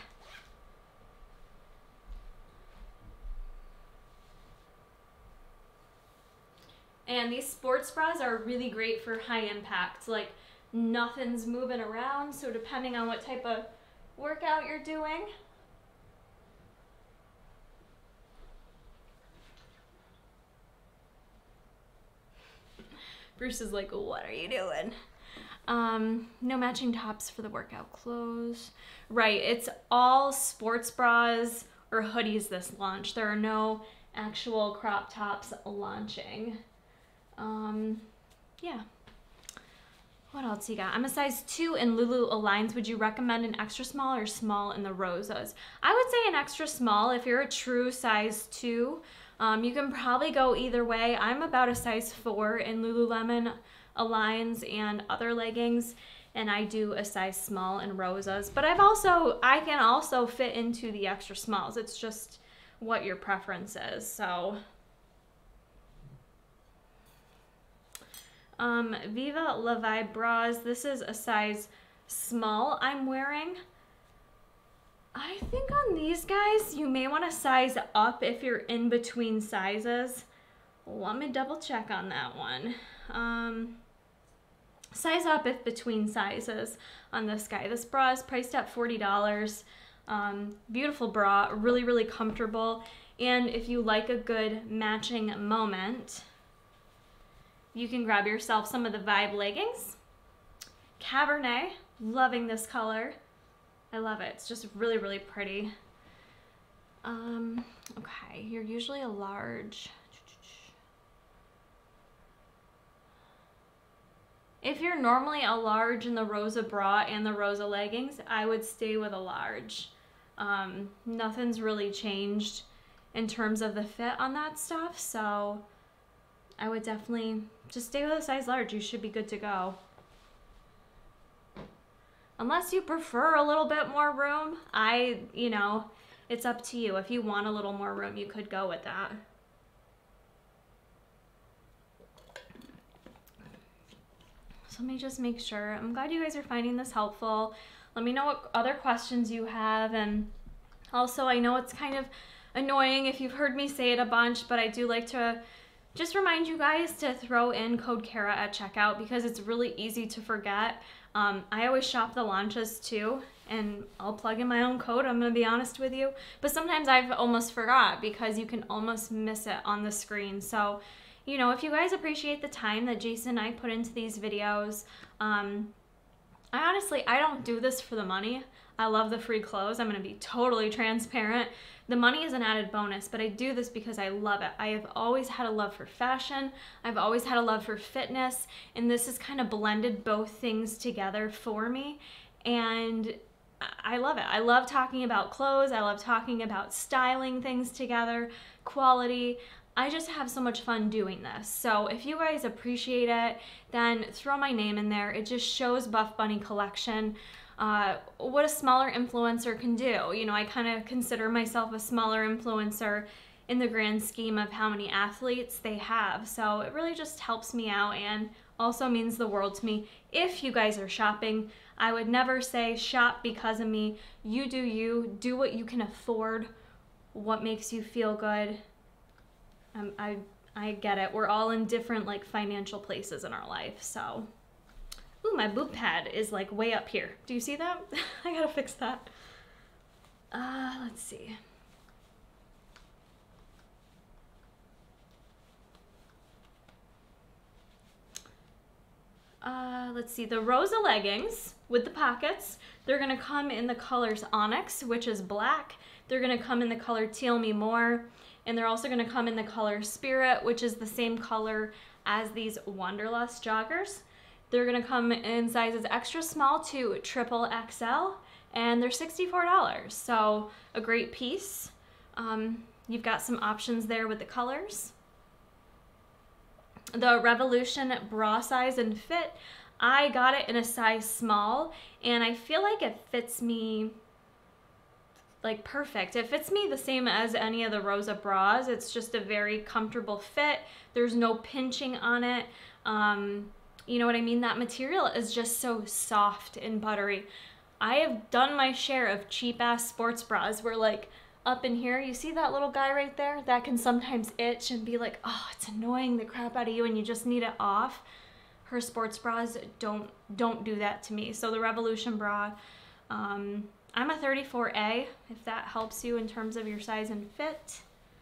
And these sports bras are really great for high impact. Like nothing's moving around, so depending on what type of workout you're doing. Bruce is like, what are you doing? No matching tops for the workout clothes. Right, it's all sports bras or hoodies this launch. There are no actual crop tops launching. Yeah. What else you got? I'm a size 2 in Lulu Aligns. Would you recommend an extra small or small in the Rosas? I would say an extra small if you're a true size 2. You can probably go either way. I'm about a size 4 in Lululemon Aligns and other leggings, and I do a size small in Rosas. But I can also fit into the extra smalls. It's just what your preference is. So Viva La Vibe bras. This is a size small I'm wearing. I think on these guys, you may want to size up if you're in between sizes. Let me double check on that one. Size up if between sizes on this guy. This bra is priced at $40. Beautiful bra, really, really comfortable. And if you like a good matching moment, you can grab yourself some of the Vibe leggings. Cabernet, loving this color. I love it. It's just really, really pretty. Okay, you're usually a large. If you're normally a large in the Rosa bra and the Rosa leggings, I would stay with a large. Nothing's really changed in terms of the fit on that stuff, so I would definitely just stay with a size large. You should be good to go. Unless you prefer a little bit more room, you know, it's up to you. If you want a little more room, you could go with that. So let me just make sure. I'm glad you guys are finding this helpful. Let me know what other questions you have. And also, I know it's kind of annoying if you've heard me say it a bunch, but I do like to just remind you guys to throw in code Kara at checkout because it's really easy to forget. I always shop the launches too, and I'll plug in my own code, I'm gonna be honest with you. But sometimes I've almost forgot because you can almost miss it on the screen. So, you know, if you guys appreciate the time that Jason and I put into these videos, I don't do this for the money. I love the free clothes. I'm gonna be totally transparent. The money is an added bonus, but I do this because I love it. I have always had a love for fashion. I've always had a love for fitness, and this has kind of blended both things together for me, and I love it. I love talking about clothes. I love talking about styling things together, quality. I just have so much fun doing this. So if you guys appreciate it, then throw my name in there. It just shows Buff Bunny Collection. What a smaller influencer can do. You know, I kind of consider myself a smaller influencer in the grand scheme of how many athletes they have. So it really just helps me out and also means the world to me. If you guys are shopping, I would never say shop because of me. You do what you can afford, what makes you feel good. I get it. We're all in different like financial places in our life, so. Ooh, my boob pad is like way up here. Do you see that? I gotta fix that. Let's see. Let's see, the Rosa leggings with the pockets, they're gonna come in the colors Onyx, which is black. They're gonna come in the color Teal Me More, and they're also gonna come in the color Spirit, which is the same color as these Wanderlust joggers. They're gonna come in sizes extra small to triple XL, and they're $64. So a great piece. You've got some options there with the colors. The Revolution bra size and fit, I got it in a size small, and I feel like it fits me like perfect. It fits me the same as any of the Rosa bras. It's just a very comfortable fit. There's no pinching on it. You know what I mean? That material is just so soft and buttery. I have done my share of cheap ass sports bras where like up in here, you see that little guy right there? That can sometimes itch and be like, oh, it's annoying the crap out of you and you just need it off. Her sports bras don't do that to me. So the Revolution bra, I'm a 34A, if that helps you in terms of your size and fit.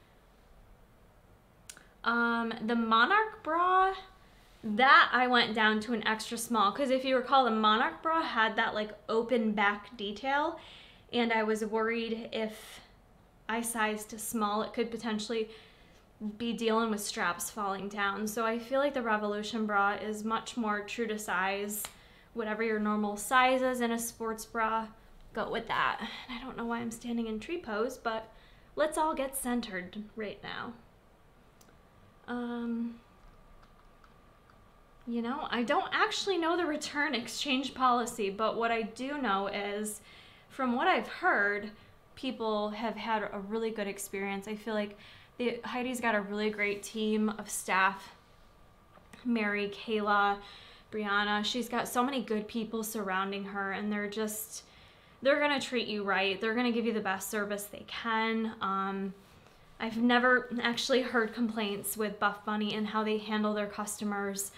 The Monarch bra, that I went down to an extra small, because if you recall, the Monarch bra had that like open back detail, and I was worried if I sized small, it could potentially be dealing with straps falling down. So I feel like the Revolution bra is much more true to size. whatever your normal size is in a sports bra, go with that. I don't know why I'm standing in tree pose, but let's all get centered right now. You know, I don't actually know the return exchange policy, but what I do know is, from what I've heard, people have had a really good experience. I feel like Heidi's got a really great team of staff. Mary, Kayla, Brianna, she's got so many good people surrounding her, and they're gonna treat you right. They're gonna give you the best service they can. I've never actually heard complaints with Buffbunny and how they handle their customers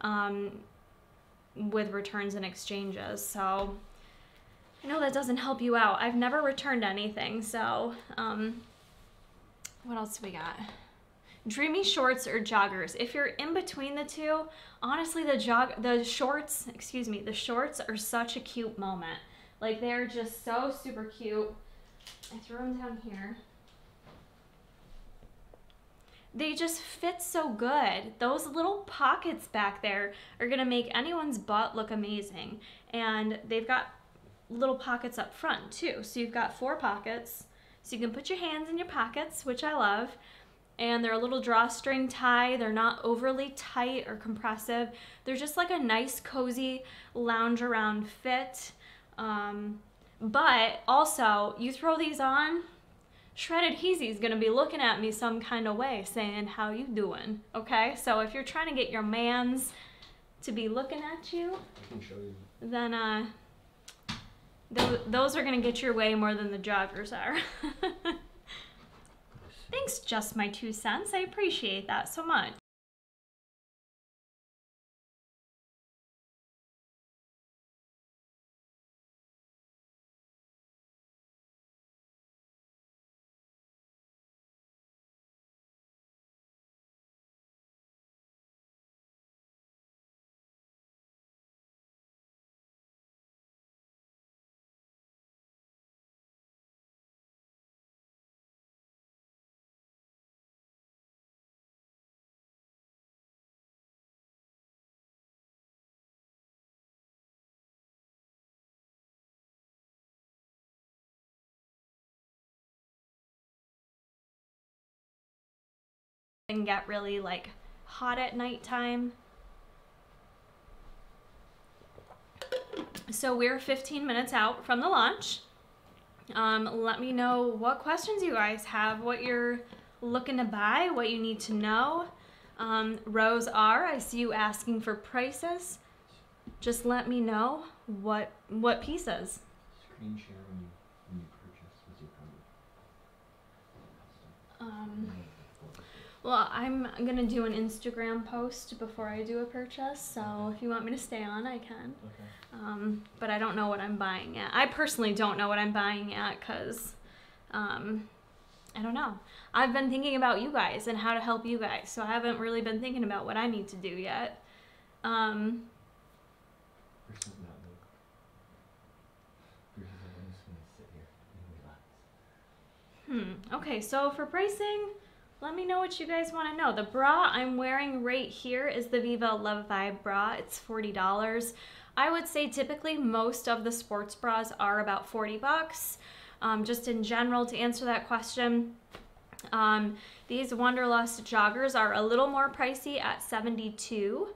with returns and exchanges. So I know that doesn't help you out. I've never returned anything. So what else do we got? Dreamy shorts or joggers. If you're in between the two, honestly, the shorts are such a cute moment. Like, they're just so super cute. I threw them down here. They just fit so good. Those little pockets back there are gonna make anyone's butt look amazing. And they've got little pockets up front too. So you've got 4 pockets. So you can put your hands in your pockets, which I love. And they're a little drawstring tie. They're not overly tight or compressive. They're just like a nice, cozy lounge around fit. But also, you throw these on, Shredded Heezy's gonna be looking at me some kind of way saying, how you doing? Okay, so if you're trying to get your mans to be looking at you, I can show you. Then those are gonna get your way more than the joggers are. Thanks, just my 2 cents. I appreciate that so much. And get really like hot at nighttime. So we're 15 minutes out from the launch. Let me know what questions you guys have, what you're looking to buy, what you need to know. Rose R, I see you asking for prices. Just let me know what pieces. Screen share when you purchase with your code. Well, I'm gonna do an Instagram post before I do a purchase, so if you want me to stay on, I can. Okay. But I don't know what I'm buying at. I personally don't know what I'm buying at because, I don't know. I've been thinking about you guys and how to help you guys, so I haven't really been thinking about what I need to do yet. Okay, so for pricing, let me know what you guys want to know. The bra I'm wearing right here is the Viva Love Vibe bra. It's $40. I would say typically most of the sports bras are about 40 bucks. Just in general, to answer that question, these Wanderlust joggers are a little more pricey at $72.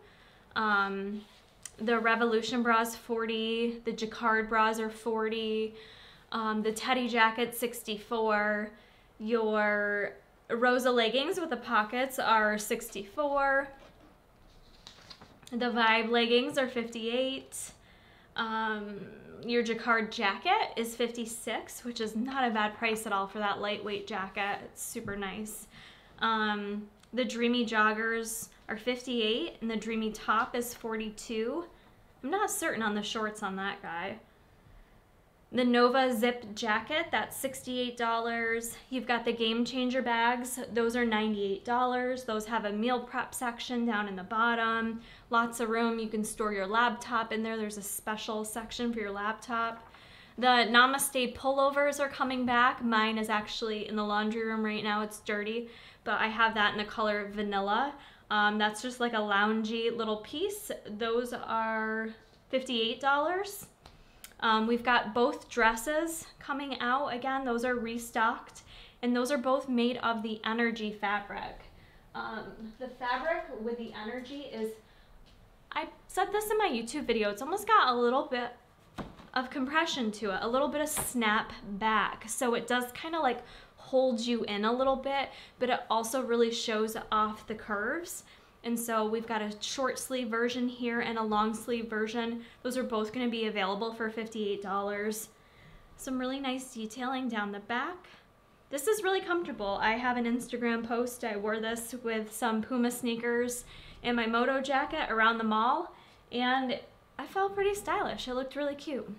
The Revolution bras $40. The Jacquard bras are $40. The Teddy jacket $64. Your Rosa leggings with the pockets are $64. The Vibe leggings are $58. Your Jacquard jacket is $56, which is not a bad price at all for that lightweight jacket. It's super nice. The Dreamy joggers are $58, and the Dreamy top is $42. I'm not certain on the shorts on that guy. The Nova zip jacket, that's $68. You've got the Game Changer bags. Those are $98. Those have a meal prep section down in the bottom. Lots of room. You can store your laptop in there. There's a special section for your laptop. The Namaste pullovers are coming back. Mine is actually in the laundry room right now. It's dirty, but I have that in the color vanilla. That's just like a loungy little piece. Those are $58. We've got both dresses coming out again. Those are restocked, and those are both made of the Energy fabric. The fabric with the Energy is, I said this in my YouTube video, it's almost got a little bit of compression to it, a little bit of snap back. So it does kind of like hold you in a little bit, but it also really shows off the curves. And so we've got a short sleeve version here and a long sleeve version. Those are both going to be available for $58. Some really nice detailing down the back. This is really comfortable. I have an Instagram post. I wore this with some Puma sneakers and my moto jacket around the mall, and I felt pretty stylish. It looked really cute.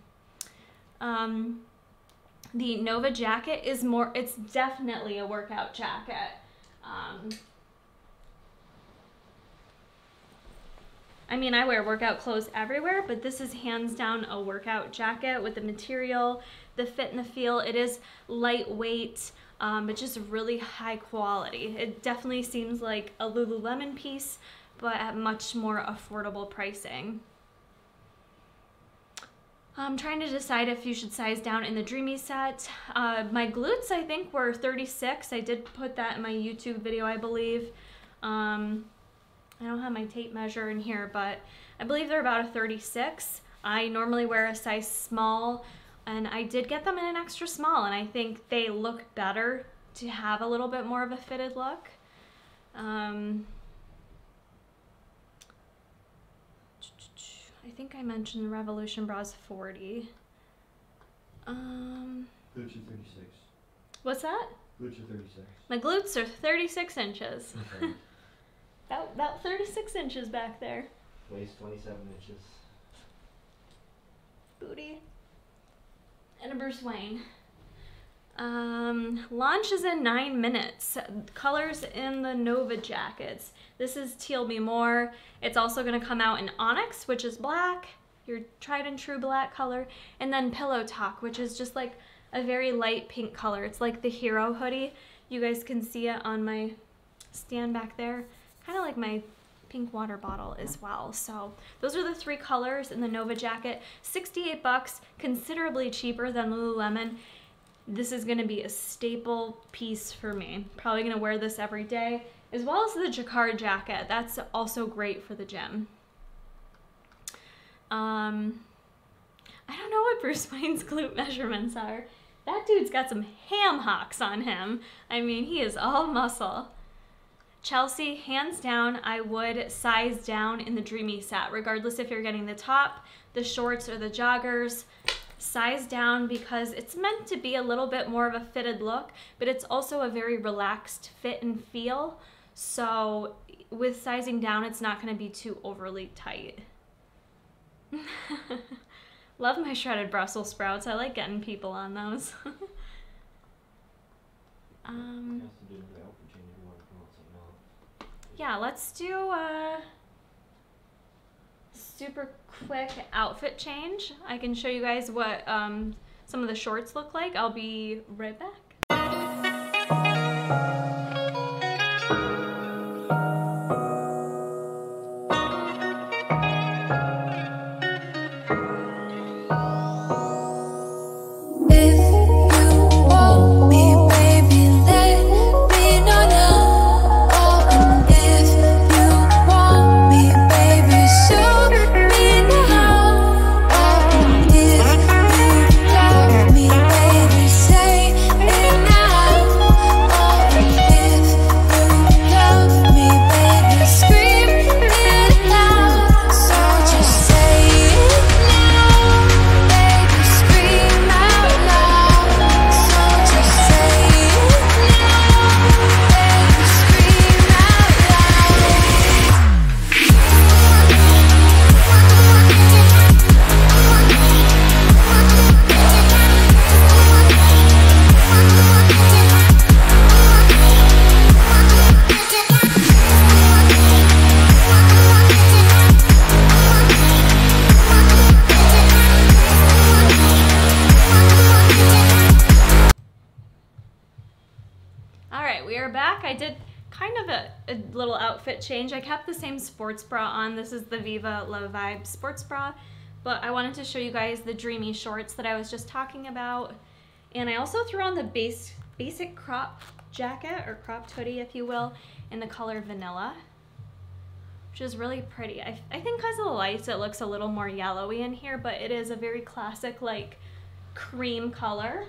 The Nova jacket is more, it's definitely a workout jacket. I mean, I wear workout clothes everywhere, but this is hands down a workout jacket with the material, the fit and the feel. It is lightweight, but just really high quality. It definitely seems like a Lululemon piece, but at much more affordable pricing. I'm trying to decide if you should size down in the Dreamy set. My glutes, I think, were 36. I did put that in my YouTube video, I believe. I don't have my tape measure in here, but I believe they're about a 36. I normally wear a size small, and I did get them in an extra small, and I think they look better to have a little bit more of a fitted look. I think I mentioned Revolution Bras 40. Glutes are 36. What's that? Glutes are 36. My glutes are 36 inches. Okay. About 36 inches back there. Waist 27 inches. Booty. And a Bruce Wayne. Launch is in 9 minutes. Colors in the Nova jackets. This is Teal Me More. It's also going to come out in Onyx, which is black, your tried and true black color, and then Pillow Talk, which is just like a very light pink color. It's like the Hero hoodie. You guys can see it on my stand back there. Kind of like my pink water bottle as well. So those are the 3 colors in the Nova jacket. $68, considerably cheaper than Lululemon. This is gonna be a staple piece for me. Probably gonna wear this every day, as well as the Jacquard jacket. That's also great for the gym. I don't know what Bruce Wayne's glute measurements are. That dude's got some ham hocks on him. I mean, he is all muscle. Chelsea, hands down, I would size down in the Dreamy set, regardless if you're getting the top, the shorts, or the joggers. Size down because it's meant to be a little bit more of a fitted look, but it's also a very relaxed fit and feel. So with sizing down, it's not going to be too overly tight. Love my shredded Brussels sprouts. I like getting people on those. Yeah, let's do a super quick outfit change. I can show you guys what some of the shorts look like. I'll be right back. I did kind of a little outfit change. I kept the same sports bra on. This is the Viva La Vibe sports bra, But I wanted to show you guys the dreamy shorts that I was just talking about. And I also threw on the basic crop jacket, or cropped hoodie, if you will, in the color vanilla, which is really pretty. I think because of the lights, it looks a little more yellowy in here, but it is a very classic, like, cream color.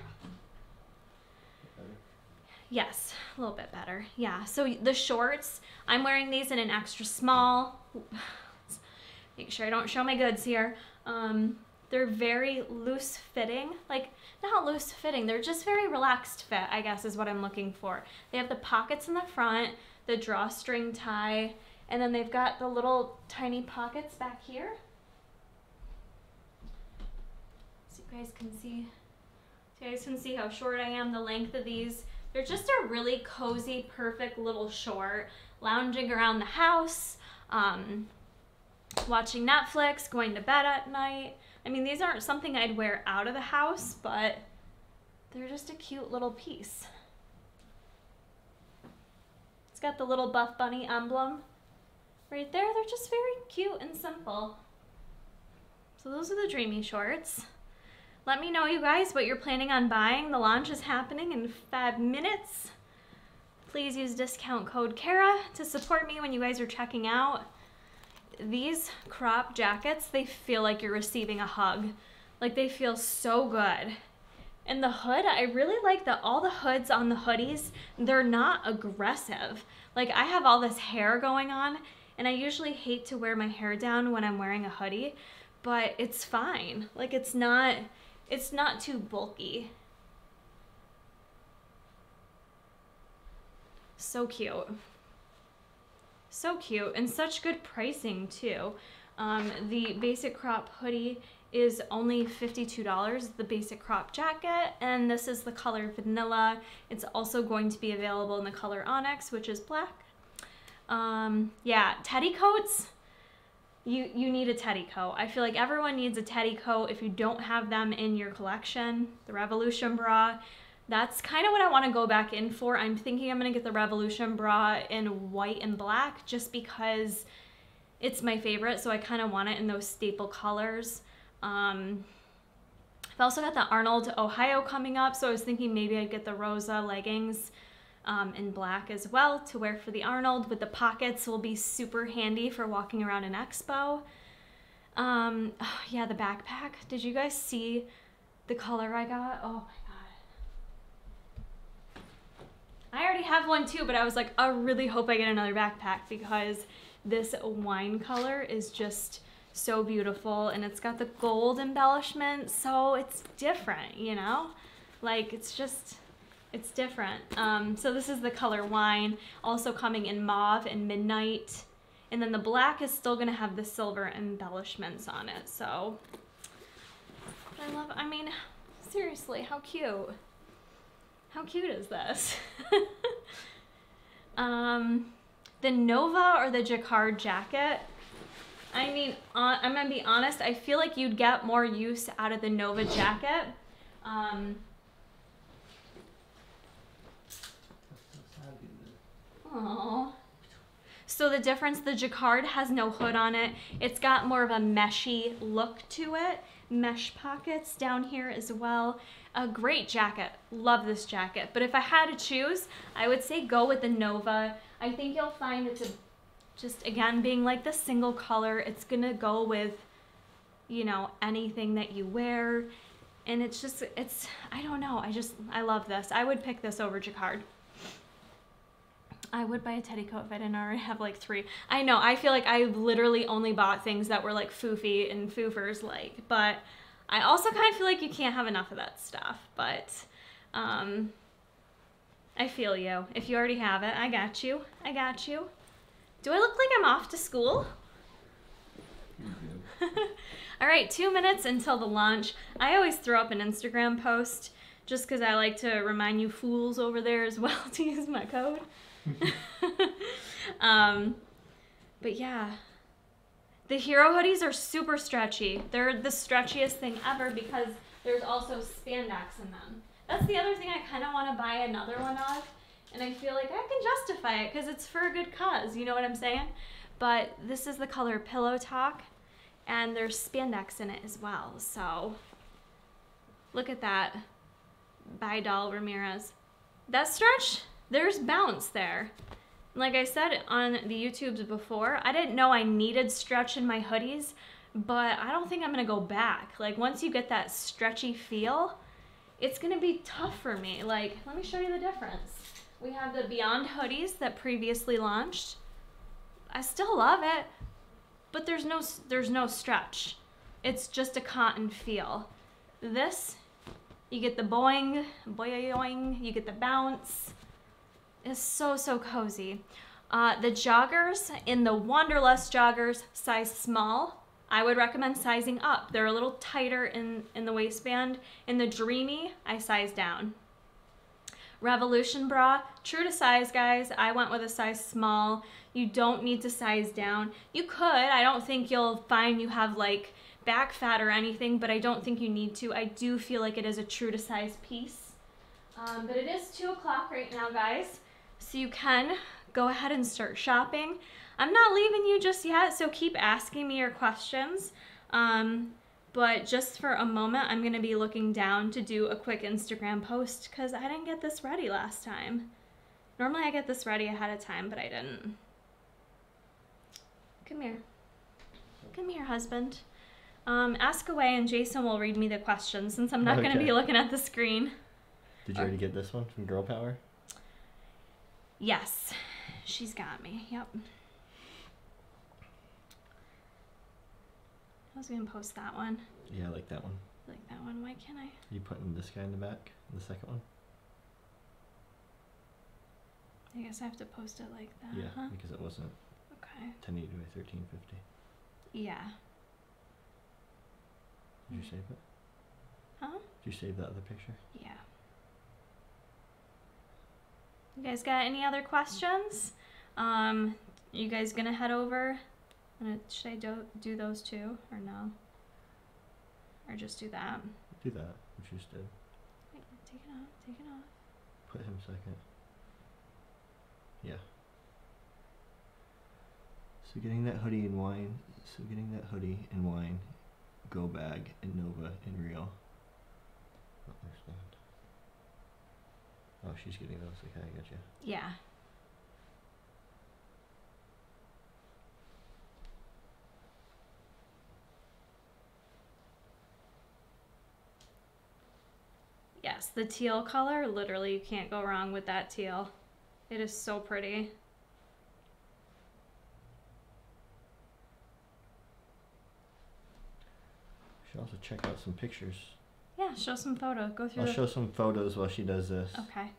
Yes, a little bit better. Yeah, so the shorts, I'm wearing these in an extra small. Make sure I don't show my goods here. They're very loose fitting, like not loose fitting, they're just very relaxed fit, I guess is what I'm looking for. They have the pockets in the front, the drawstring tie, and then they've got the little tiny pockets back here. So you guys can see how short I am, the length of these. They're just a really cozy, perfect little short, lounging around the house, watching Netflix, going to bed at night. I mean, these aren't something I'd wear out of the house, but they're just a cute little piece. It's got the little Buffbunny emblem right there. They're just very cute and simple. So those are the dreamy shorts. Let me know, you guys, what you're planning on buying. The launch is happening in 5 minutes. Please use discount code Kara to support me when you guys are checking out. These crop jackets, they feel like you're receiving a hug. Like, they feel so good. And the hood, I really like that all the hoods on the hoodies, they're not aggressive. Like, I have all this hair going on, and I usually hate to wear my hair down when I'm wearing a hoodie, but it's fine. Like, it's not too bulky. So cute. So cute, and such good pricing too. The basic crop hoodie is only $52, the basic crop jacket, and this is the color vanilla. It's also going to be available in the color onyx, which is black. Yeah, teddy coats, you need a teddy coat. I feel like everyone needs a teddy coat. If you don't have them in your collection, the Revolution bra, that's kind of what I want to go back in for. I'm thinking I'm going to get the Revolution bra in white and black just because it's my favorite, so I kind of want it in those staple colors. I've also got the Arnold Ohio coming up, so I was thinking maybe I'd get the Rosa leggings in black as well to wear for the Arnold, with the pockets will be super handy for walking around an expo. Oh, yeah, the backpack. Did you guys see the color I got? Oh my God. I already have one too, but I was like, I really hope I get another backpack because this wine color is just so beautiful, and it's got the gold embellishment, so it's different, you know? Like, it's different. So this is the color wine, also coming in mauve and midnight, and then the black is still gonna have the silver embellishments on it, so I mean, seriously, how cute? How cute is this? The Nova or the Jacquard jacket, I mean, I'm gonna be honest, I feel like you'd get more use out of the Nova jacket. Aww. So the difference, the Jacquard has no hood on it. It's got more of a meshy look to it. Mesh pockets down here as well. A great jacket. Love this jacket. But if I had to choose, I would say go with the Nova. I think you'll find it's just, again, being like the single color, it's gonna go with, you know, anything that you wear. And it's just, I don't know, I love this. I would pick this over Jacquard. I would buy a teddy coat if I didn't already have like 3. I know, I feel like I literally only bought things that were like foofy and foofers like, but I also kind of feel like you can't have enough of that stuff, but I feel you. If you already have it, I got you. I got you. Do I look like I'm off to school? All right, 2 minutes until the launch. I always throw up an Instagram post just because I like to remind you fools over there as well to use my code. But yeah, the Hero hoodies are super stretchy. They're the stretchiest thing ever because there's also spandex in them. That's the other thing I kind of want to buy another one of, and I feel like I can justify it because it's for a good cause, you know what I'm saying? But this is the color Pillow Talk, and there's spandex in it as well. So look at that. By Doll Ramirez. That stretch, there's bounce there. Like I said on the YouTubes before, I didn't know I needed stretch in my hoodies, but I don't think I'm gonna go back. Like once you get that stretchy feel, it's gonna be tough for me. Like, let me show you the difference. We have the Beyond hoodies that previously launched. I still love it, but there's no stretch. It's just a cotton feel. This, you get the boing, boing, you get the bounce. It's so, so cozy. The joggers, in the Wanderlust joggers, size small, I would recommend sizing up. They're a little tighter in the waistband. In the Dreamy, I size down. Revolution bra, true to size, guys. I went with a size small. You don't need to size down. You could. I don't think you'll find you have like back fat or anything, but I don't think you need to. I do feel like it is a true to size piece. But it is 2 o'clock right now, guys, so you can go ahead and start shopping. I'm not leaving you just yet, so keep asking me your questions. But just for a moment, I'm gonna be looking down to do a quick Instagram post because I didn't get this ready last time. Normally I get this ready ahead of time, but I didn't. Come here. Come here, husband. Ask away and Jason will read me the questions since I'm not going to be looking at the screen. Did you already get this one from Girl Power? Yes, she's got me. Yep. I was going to post that one. Yeah, I like that one. Like that one. Why can't I? You putting this guy in the back, the second one? I guess I have to post it like that. Yeah, huh? because it wasn't Okay. 1080 by 1350. Yeah. Did you save it? Huh? Did you save that other picture? Yeah. You guys got any other questions? You guys gonna head over? Should I do those two or no? Or just do that? Do that, which you just did. Wait, take it off. Take it off. Put him second. Yeah. So getting that hoodie in wine. So getting that hoodie in wine. Go bag and Nova in Rio. Don't understand. Oh, she's getting those. Okay, I got you. Yeah. Yes, the teal color, literally you can't go wrong with that teal. It is so pretty. Should also check out some pictures. Yeah, show some photo. Go through. I'll show some photos while she does this. Okay.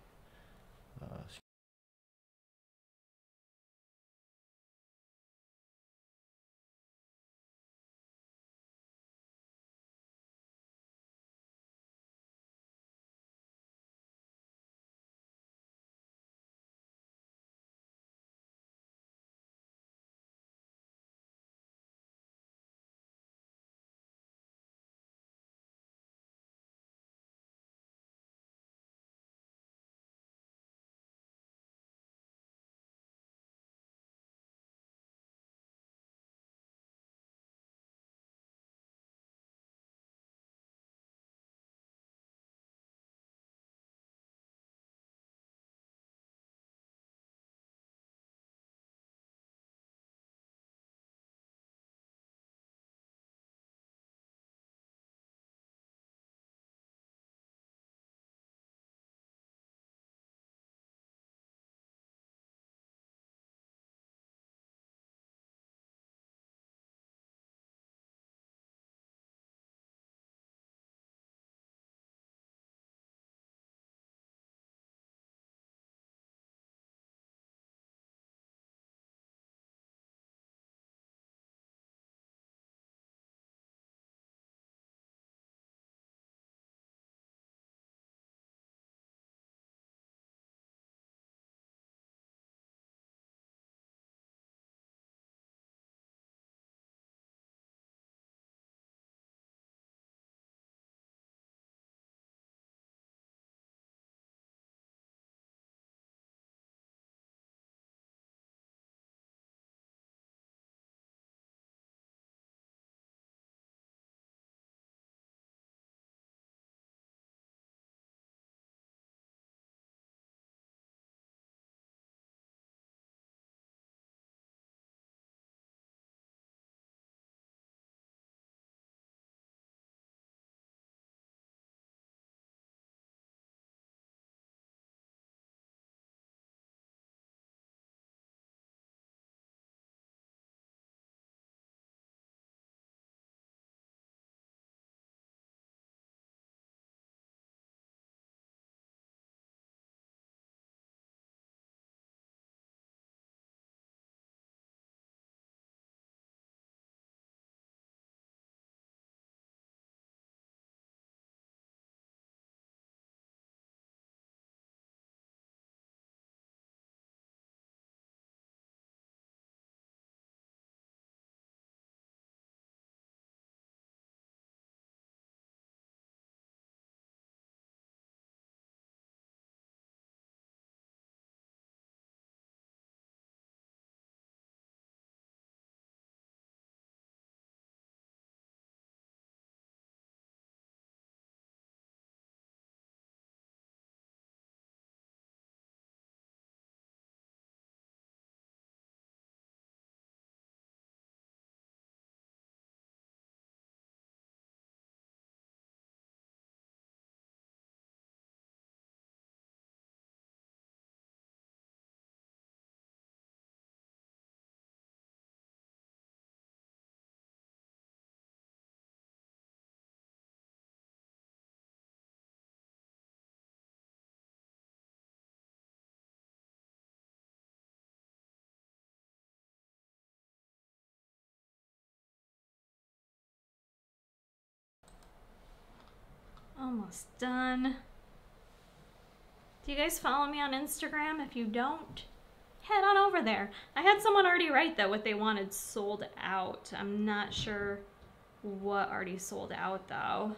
Almost done. Do you guys follow me on Instagram? If you don't, head on over there. I had someone already write that what they wanted sold out. I'm not sure what already sold out though.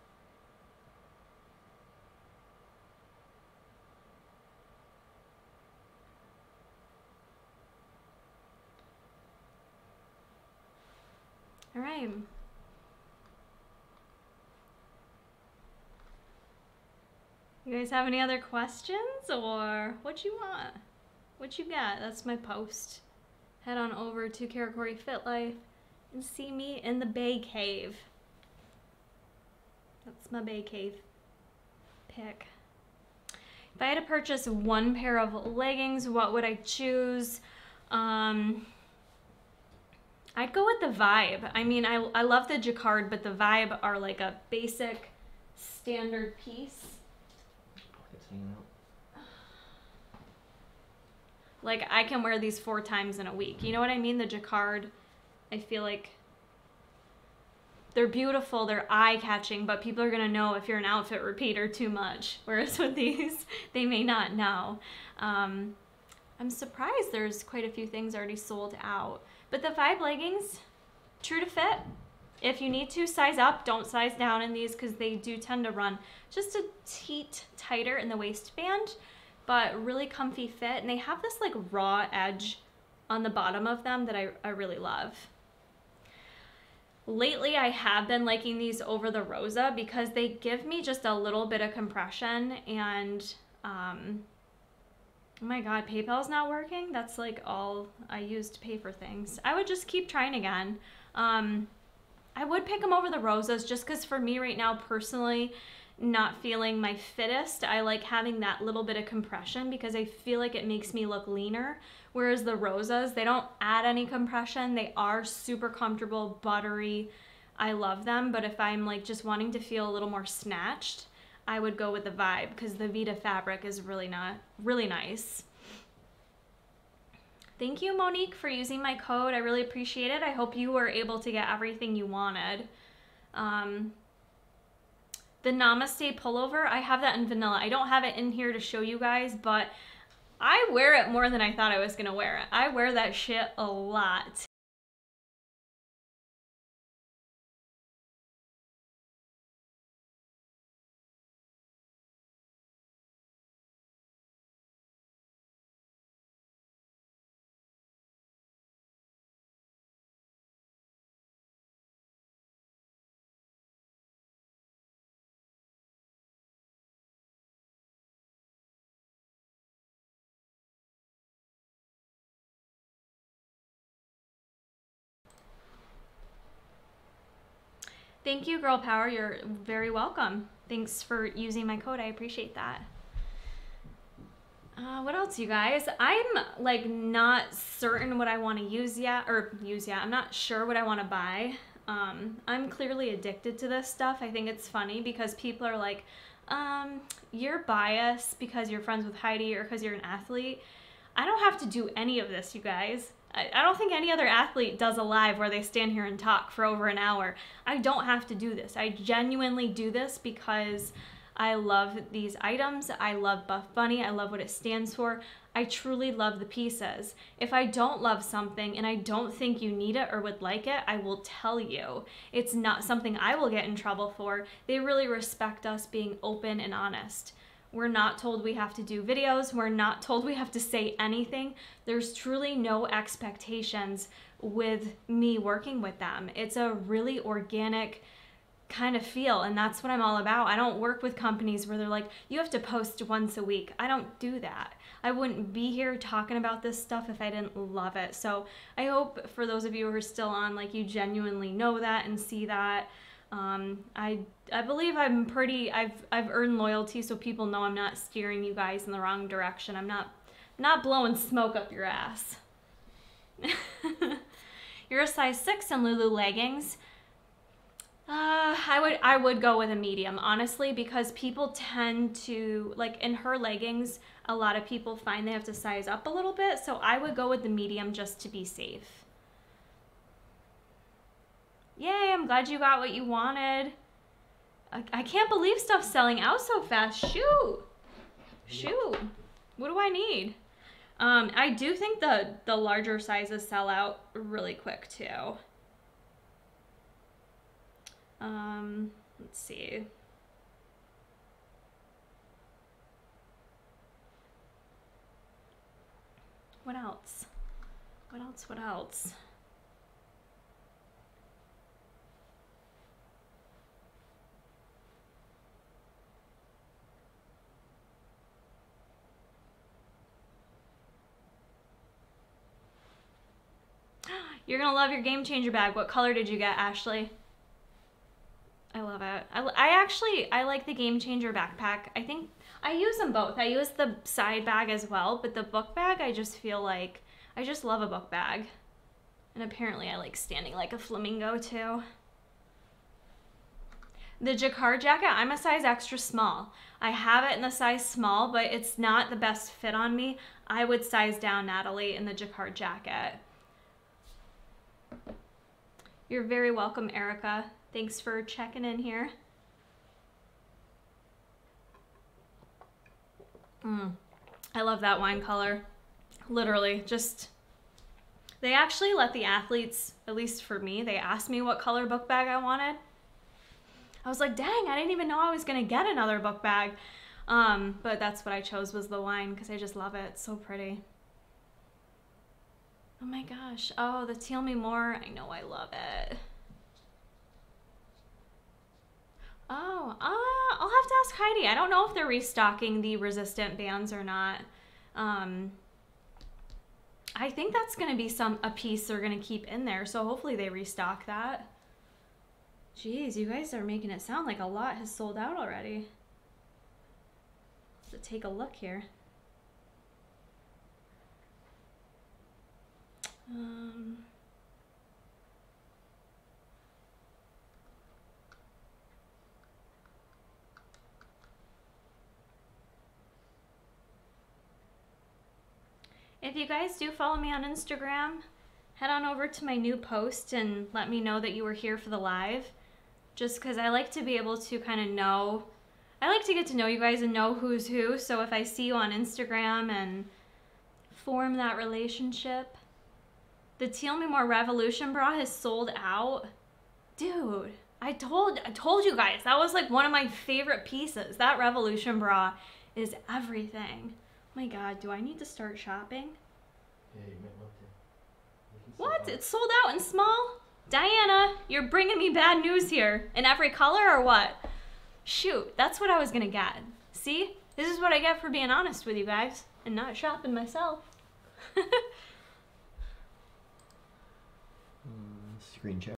All right. You guys have any other questions or what you want? What you got? That's my post. Head on over to Karakori Fit Life and see me in the Bay Cave. That's my Bay Cave pick. If I had to purchase one pair of leggings, what would I choose? I'd go with the Vibe. I mean, I love the Jacquard, but the Vibe are like a basic standard piece. Pockets hanging out. Like, I can wear these 4 times in a week. You know what I mean? The Jacquard, I feel like they're beautiful, they're eye-catching, but people are gonna know if you're an outfit repeater too much. Whereas with these, they may not know. I'm surprised there's quite a few things already sold out. But the Vibe leggings, true to fit. If you need to, size up, don't size down in these because they do tend to run just a teat tighter in the waistband, but really comfy fit. And they have this like raw edge on the bottom of them that I really love. Lately, I have been liking these over the Rosa because they give me just a little bit of compression and, oh my God, PayPal's not working? That's like all I use to pay for things. I would just keep trying again. I would pick them over the Rosas just because for me right now, personally, not feeling my fittest, I like having that little bit of compression because I feel like it makes me look leaner. Whereas the Rosas, they don't add any compression. They are super comfortable, buttery. I love them, but if I'm like just wanting to feel a little more snatched, I would go with the Vibe because the Vita fabric is really nice. Thank you, Monique, for using my code. I really appreciate it. I hope you were able to get everything you wanted. The Namaste pullover, I have that in vanilla. I don't have it in here to show you guys, but I wear it more than I thought I was gonna wear it. I wear that shit a lot. Thank you, Girl Power. You're very welcome. Thanks for using my code. I appreciate that. What else, you guys? I'm like not certain what I want to use yet. I'm not sure what I want to buy. I'm clearly addicted to this stuff. I think it's funny because people are like, you're biased because you're friends with Heidi or because you're an athlete. I don't have to do any of this, you guys. I don't think any other athlete does a live where they stand here and talk for over an hour. I don't have to do this. I genuinely do this because I love these items. I love Buffbunny. I love what it stands for. I truly love the pieces. If I don't love something and I don't think you need it or would like it, I will tell you. It's not something I will get in trouble for. They really respect us being open and honest. We're not told we have to do videos. We're not told we have to say anything. There's truly no expectations with me working with them. It's a really organic kind of feel, and that's what I'm all about. I don't work with companies where they're like, you have to post once a week. I don't do that. I wouldn't be here talking about this stuff if I didn't love it. So I hope for those of you who are still on, like, you genuinely know that and see that. I believe I'm pretty, I've earned loyalty so people know I'm not steering you guys in the wrong direction. I'm not blowing smoke up your ass. You're a size 6 in Lulu leggings. I would go with a medium, honestly, because people tend to, like in her leggings, a lot of people find they have to size up a little bit, so I would go with the medium just to be safe. Yay, I'm glad you got what you wanted. I can't believe stuff's selling out so fast. Shoot. What do I need? I do think the larger sizes sell out really quick too. Let's see. What else? What else? You're gonna love your Game Changer bag. What color did you get, Ashley? I love it. I like the Game Changer backpack. I think I use them both. I use the side bag as well, but the book bag, I just feel like, I just love a book bag. And apparently I like standing like a flamingo too. The jacquard jacket, I'm a size extra small. I have it in the size small, but it's not the best fit on me. I would size down, Natalie, in the jacquard jacket. You're very welcome, Erica. Thanks for checking in here. I love that wine color. Literally, just... They actually let the athletes, at least for me, they asked me what color book bag I wanted. I was like, dang, I didn't even know I was gonna get another book bag. But that's what I chose, was the wine, because I just love it. It's so pretty. Oh my gosh. Oh, the Tell Me More. I know I love it. Oh, I'll have to ask Heidi. I don't know if they're restocking the resistant bands or not. I think that's going to be a piece they're going to keep in there, so hopefully they restock that. Jeez, you guys are making it sound like a lot has sold out already. Let's take a look here. If you guys do follow me on Instagram, head on over to my new post and let me know that you were here for the live. Just because I like to be able to kind of know, I like to get to know you guys and know who's who. So if I see you on Instagram and form that relationship. The Tell Me More Revolution bra has sold out. Dude, I told you guys, that was like one of my favorite pieces. That Revolution bra is everything. Oh my God, do I need to start shopping? Yeah, you might want to. What? It's sold out in small? Diana, you're bringing me bad news here. In every color or what? Shoot, that's what I was gonna get. See? This is what I get for being honest with you guys and not shopping myself. Screen share.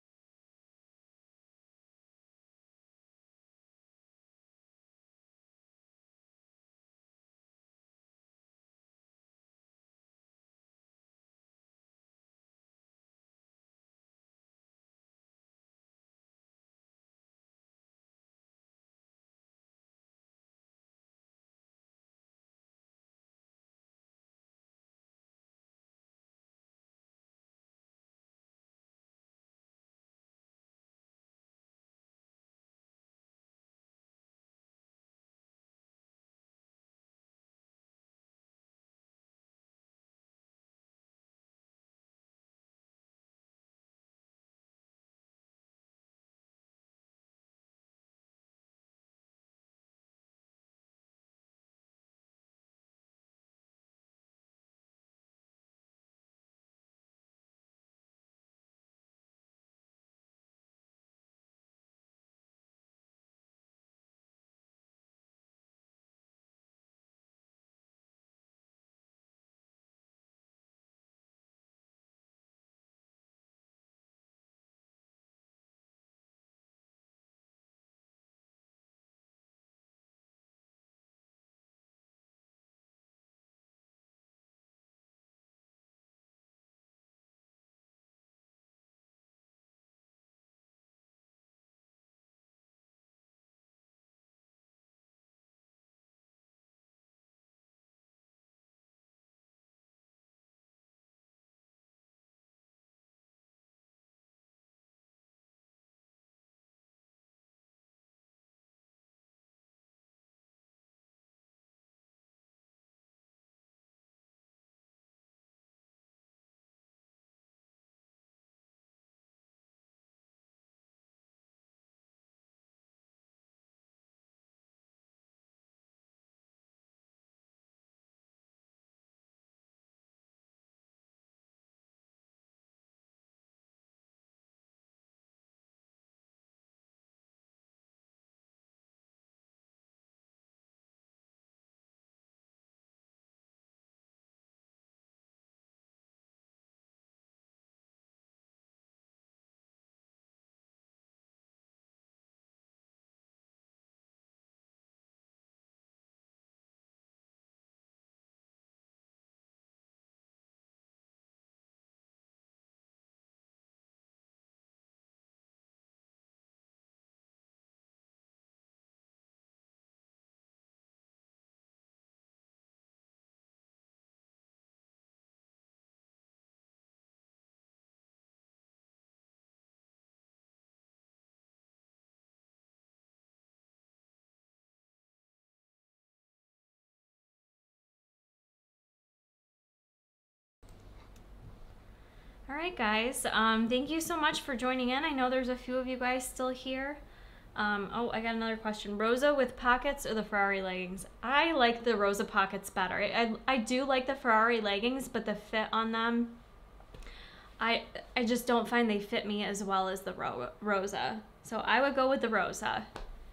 All right, guys. Thank you so much for joining in. I know there's a few of you guys still here. Oh, I got another question. Rosa with pockets or the Ferrari leggings? I like the Rosa pockets better. I do like the Ferrari leggings, but the fit on them, I just don't find they fit me as well as the Rosa. So I would go with the Rosa.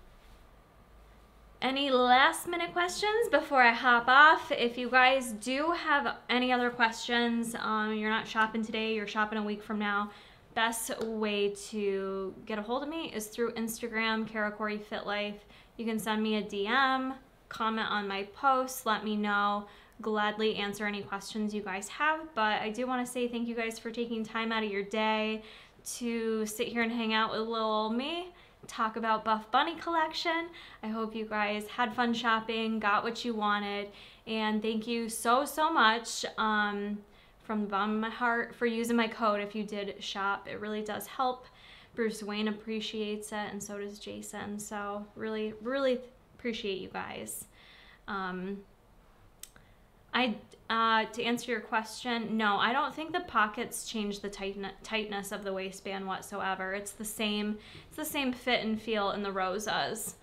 Any last minute questions before I hop off? If you guys do have any other questions, you're not shopping today, you're shopping a week from now, best way to get a hold of me is through Instagram, Kara Corey Fit Life. You can send me a DM, comment on my posts, let me know. Gladly answer any questions you guys have. But I do want to say thank you guys for taking time out of your day to sit here and hang out with little old me, talk about Buff Bunny collection. I hope you guys had fun shopping, got what you wanted, and thank you so much from the bottom of my heart for using my code if you did shop. It really does help. Bruce Wayne appreciates it, and so does Jason. So really appreciate you guys. To answer your question, no, I don't think the pockets change the tightness of the waistband whatsoever. It's the same fit and feel in the Rosas.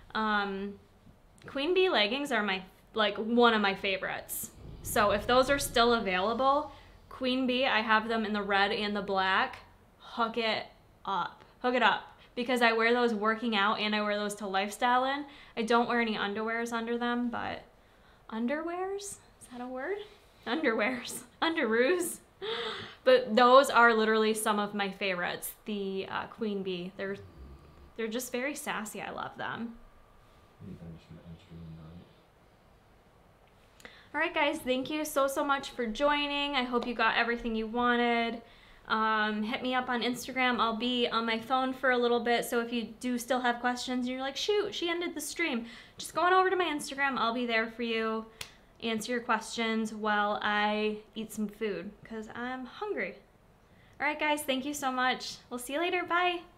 Queen Bee leggings are one of my favorites. So if those are still available, Queen Bee, I have them in the red and the black. Hook it up. Because I wear those working out and I wear those to lifestyle in. I don't wear any underwears under them, but underwears? Is that a word? Underwears. Underoos. But those are literally some of my favorites. The Queen Bee. They're just very sassy. I love them. All right, guys. Thank you so much for joining. I hope you got everything you wanted. Hit me up on Instagram. I'll be on my phone for a little bit. So if you do still have questions and you're like, shoot, she ended the stream, just go on over to my Instagram. I'll be there for you. Answer your questions while I eat some food because I'm hungry. All right, guys, thank you so much. We'll see you later. Bye.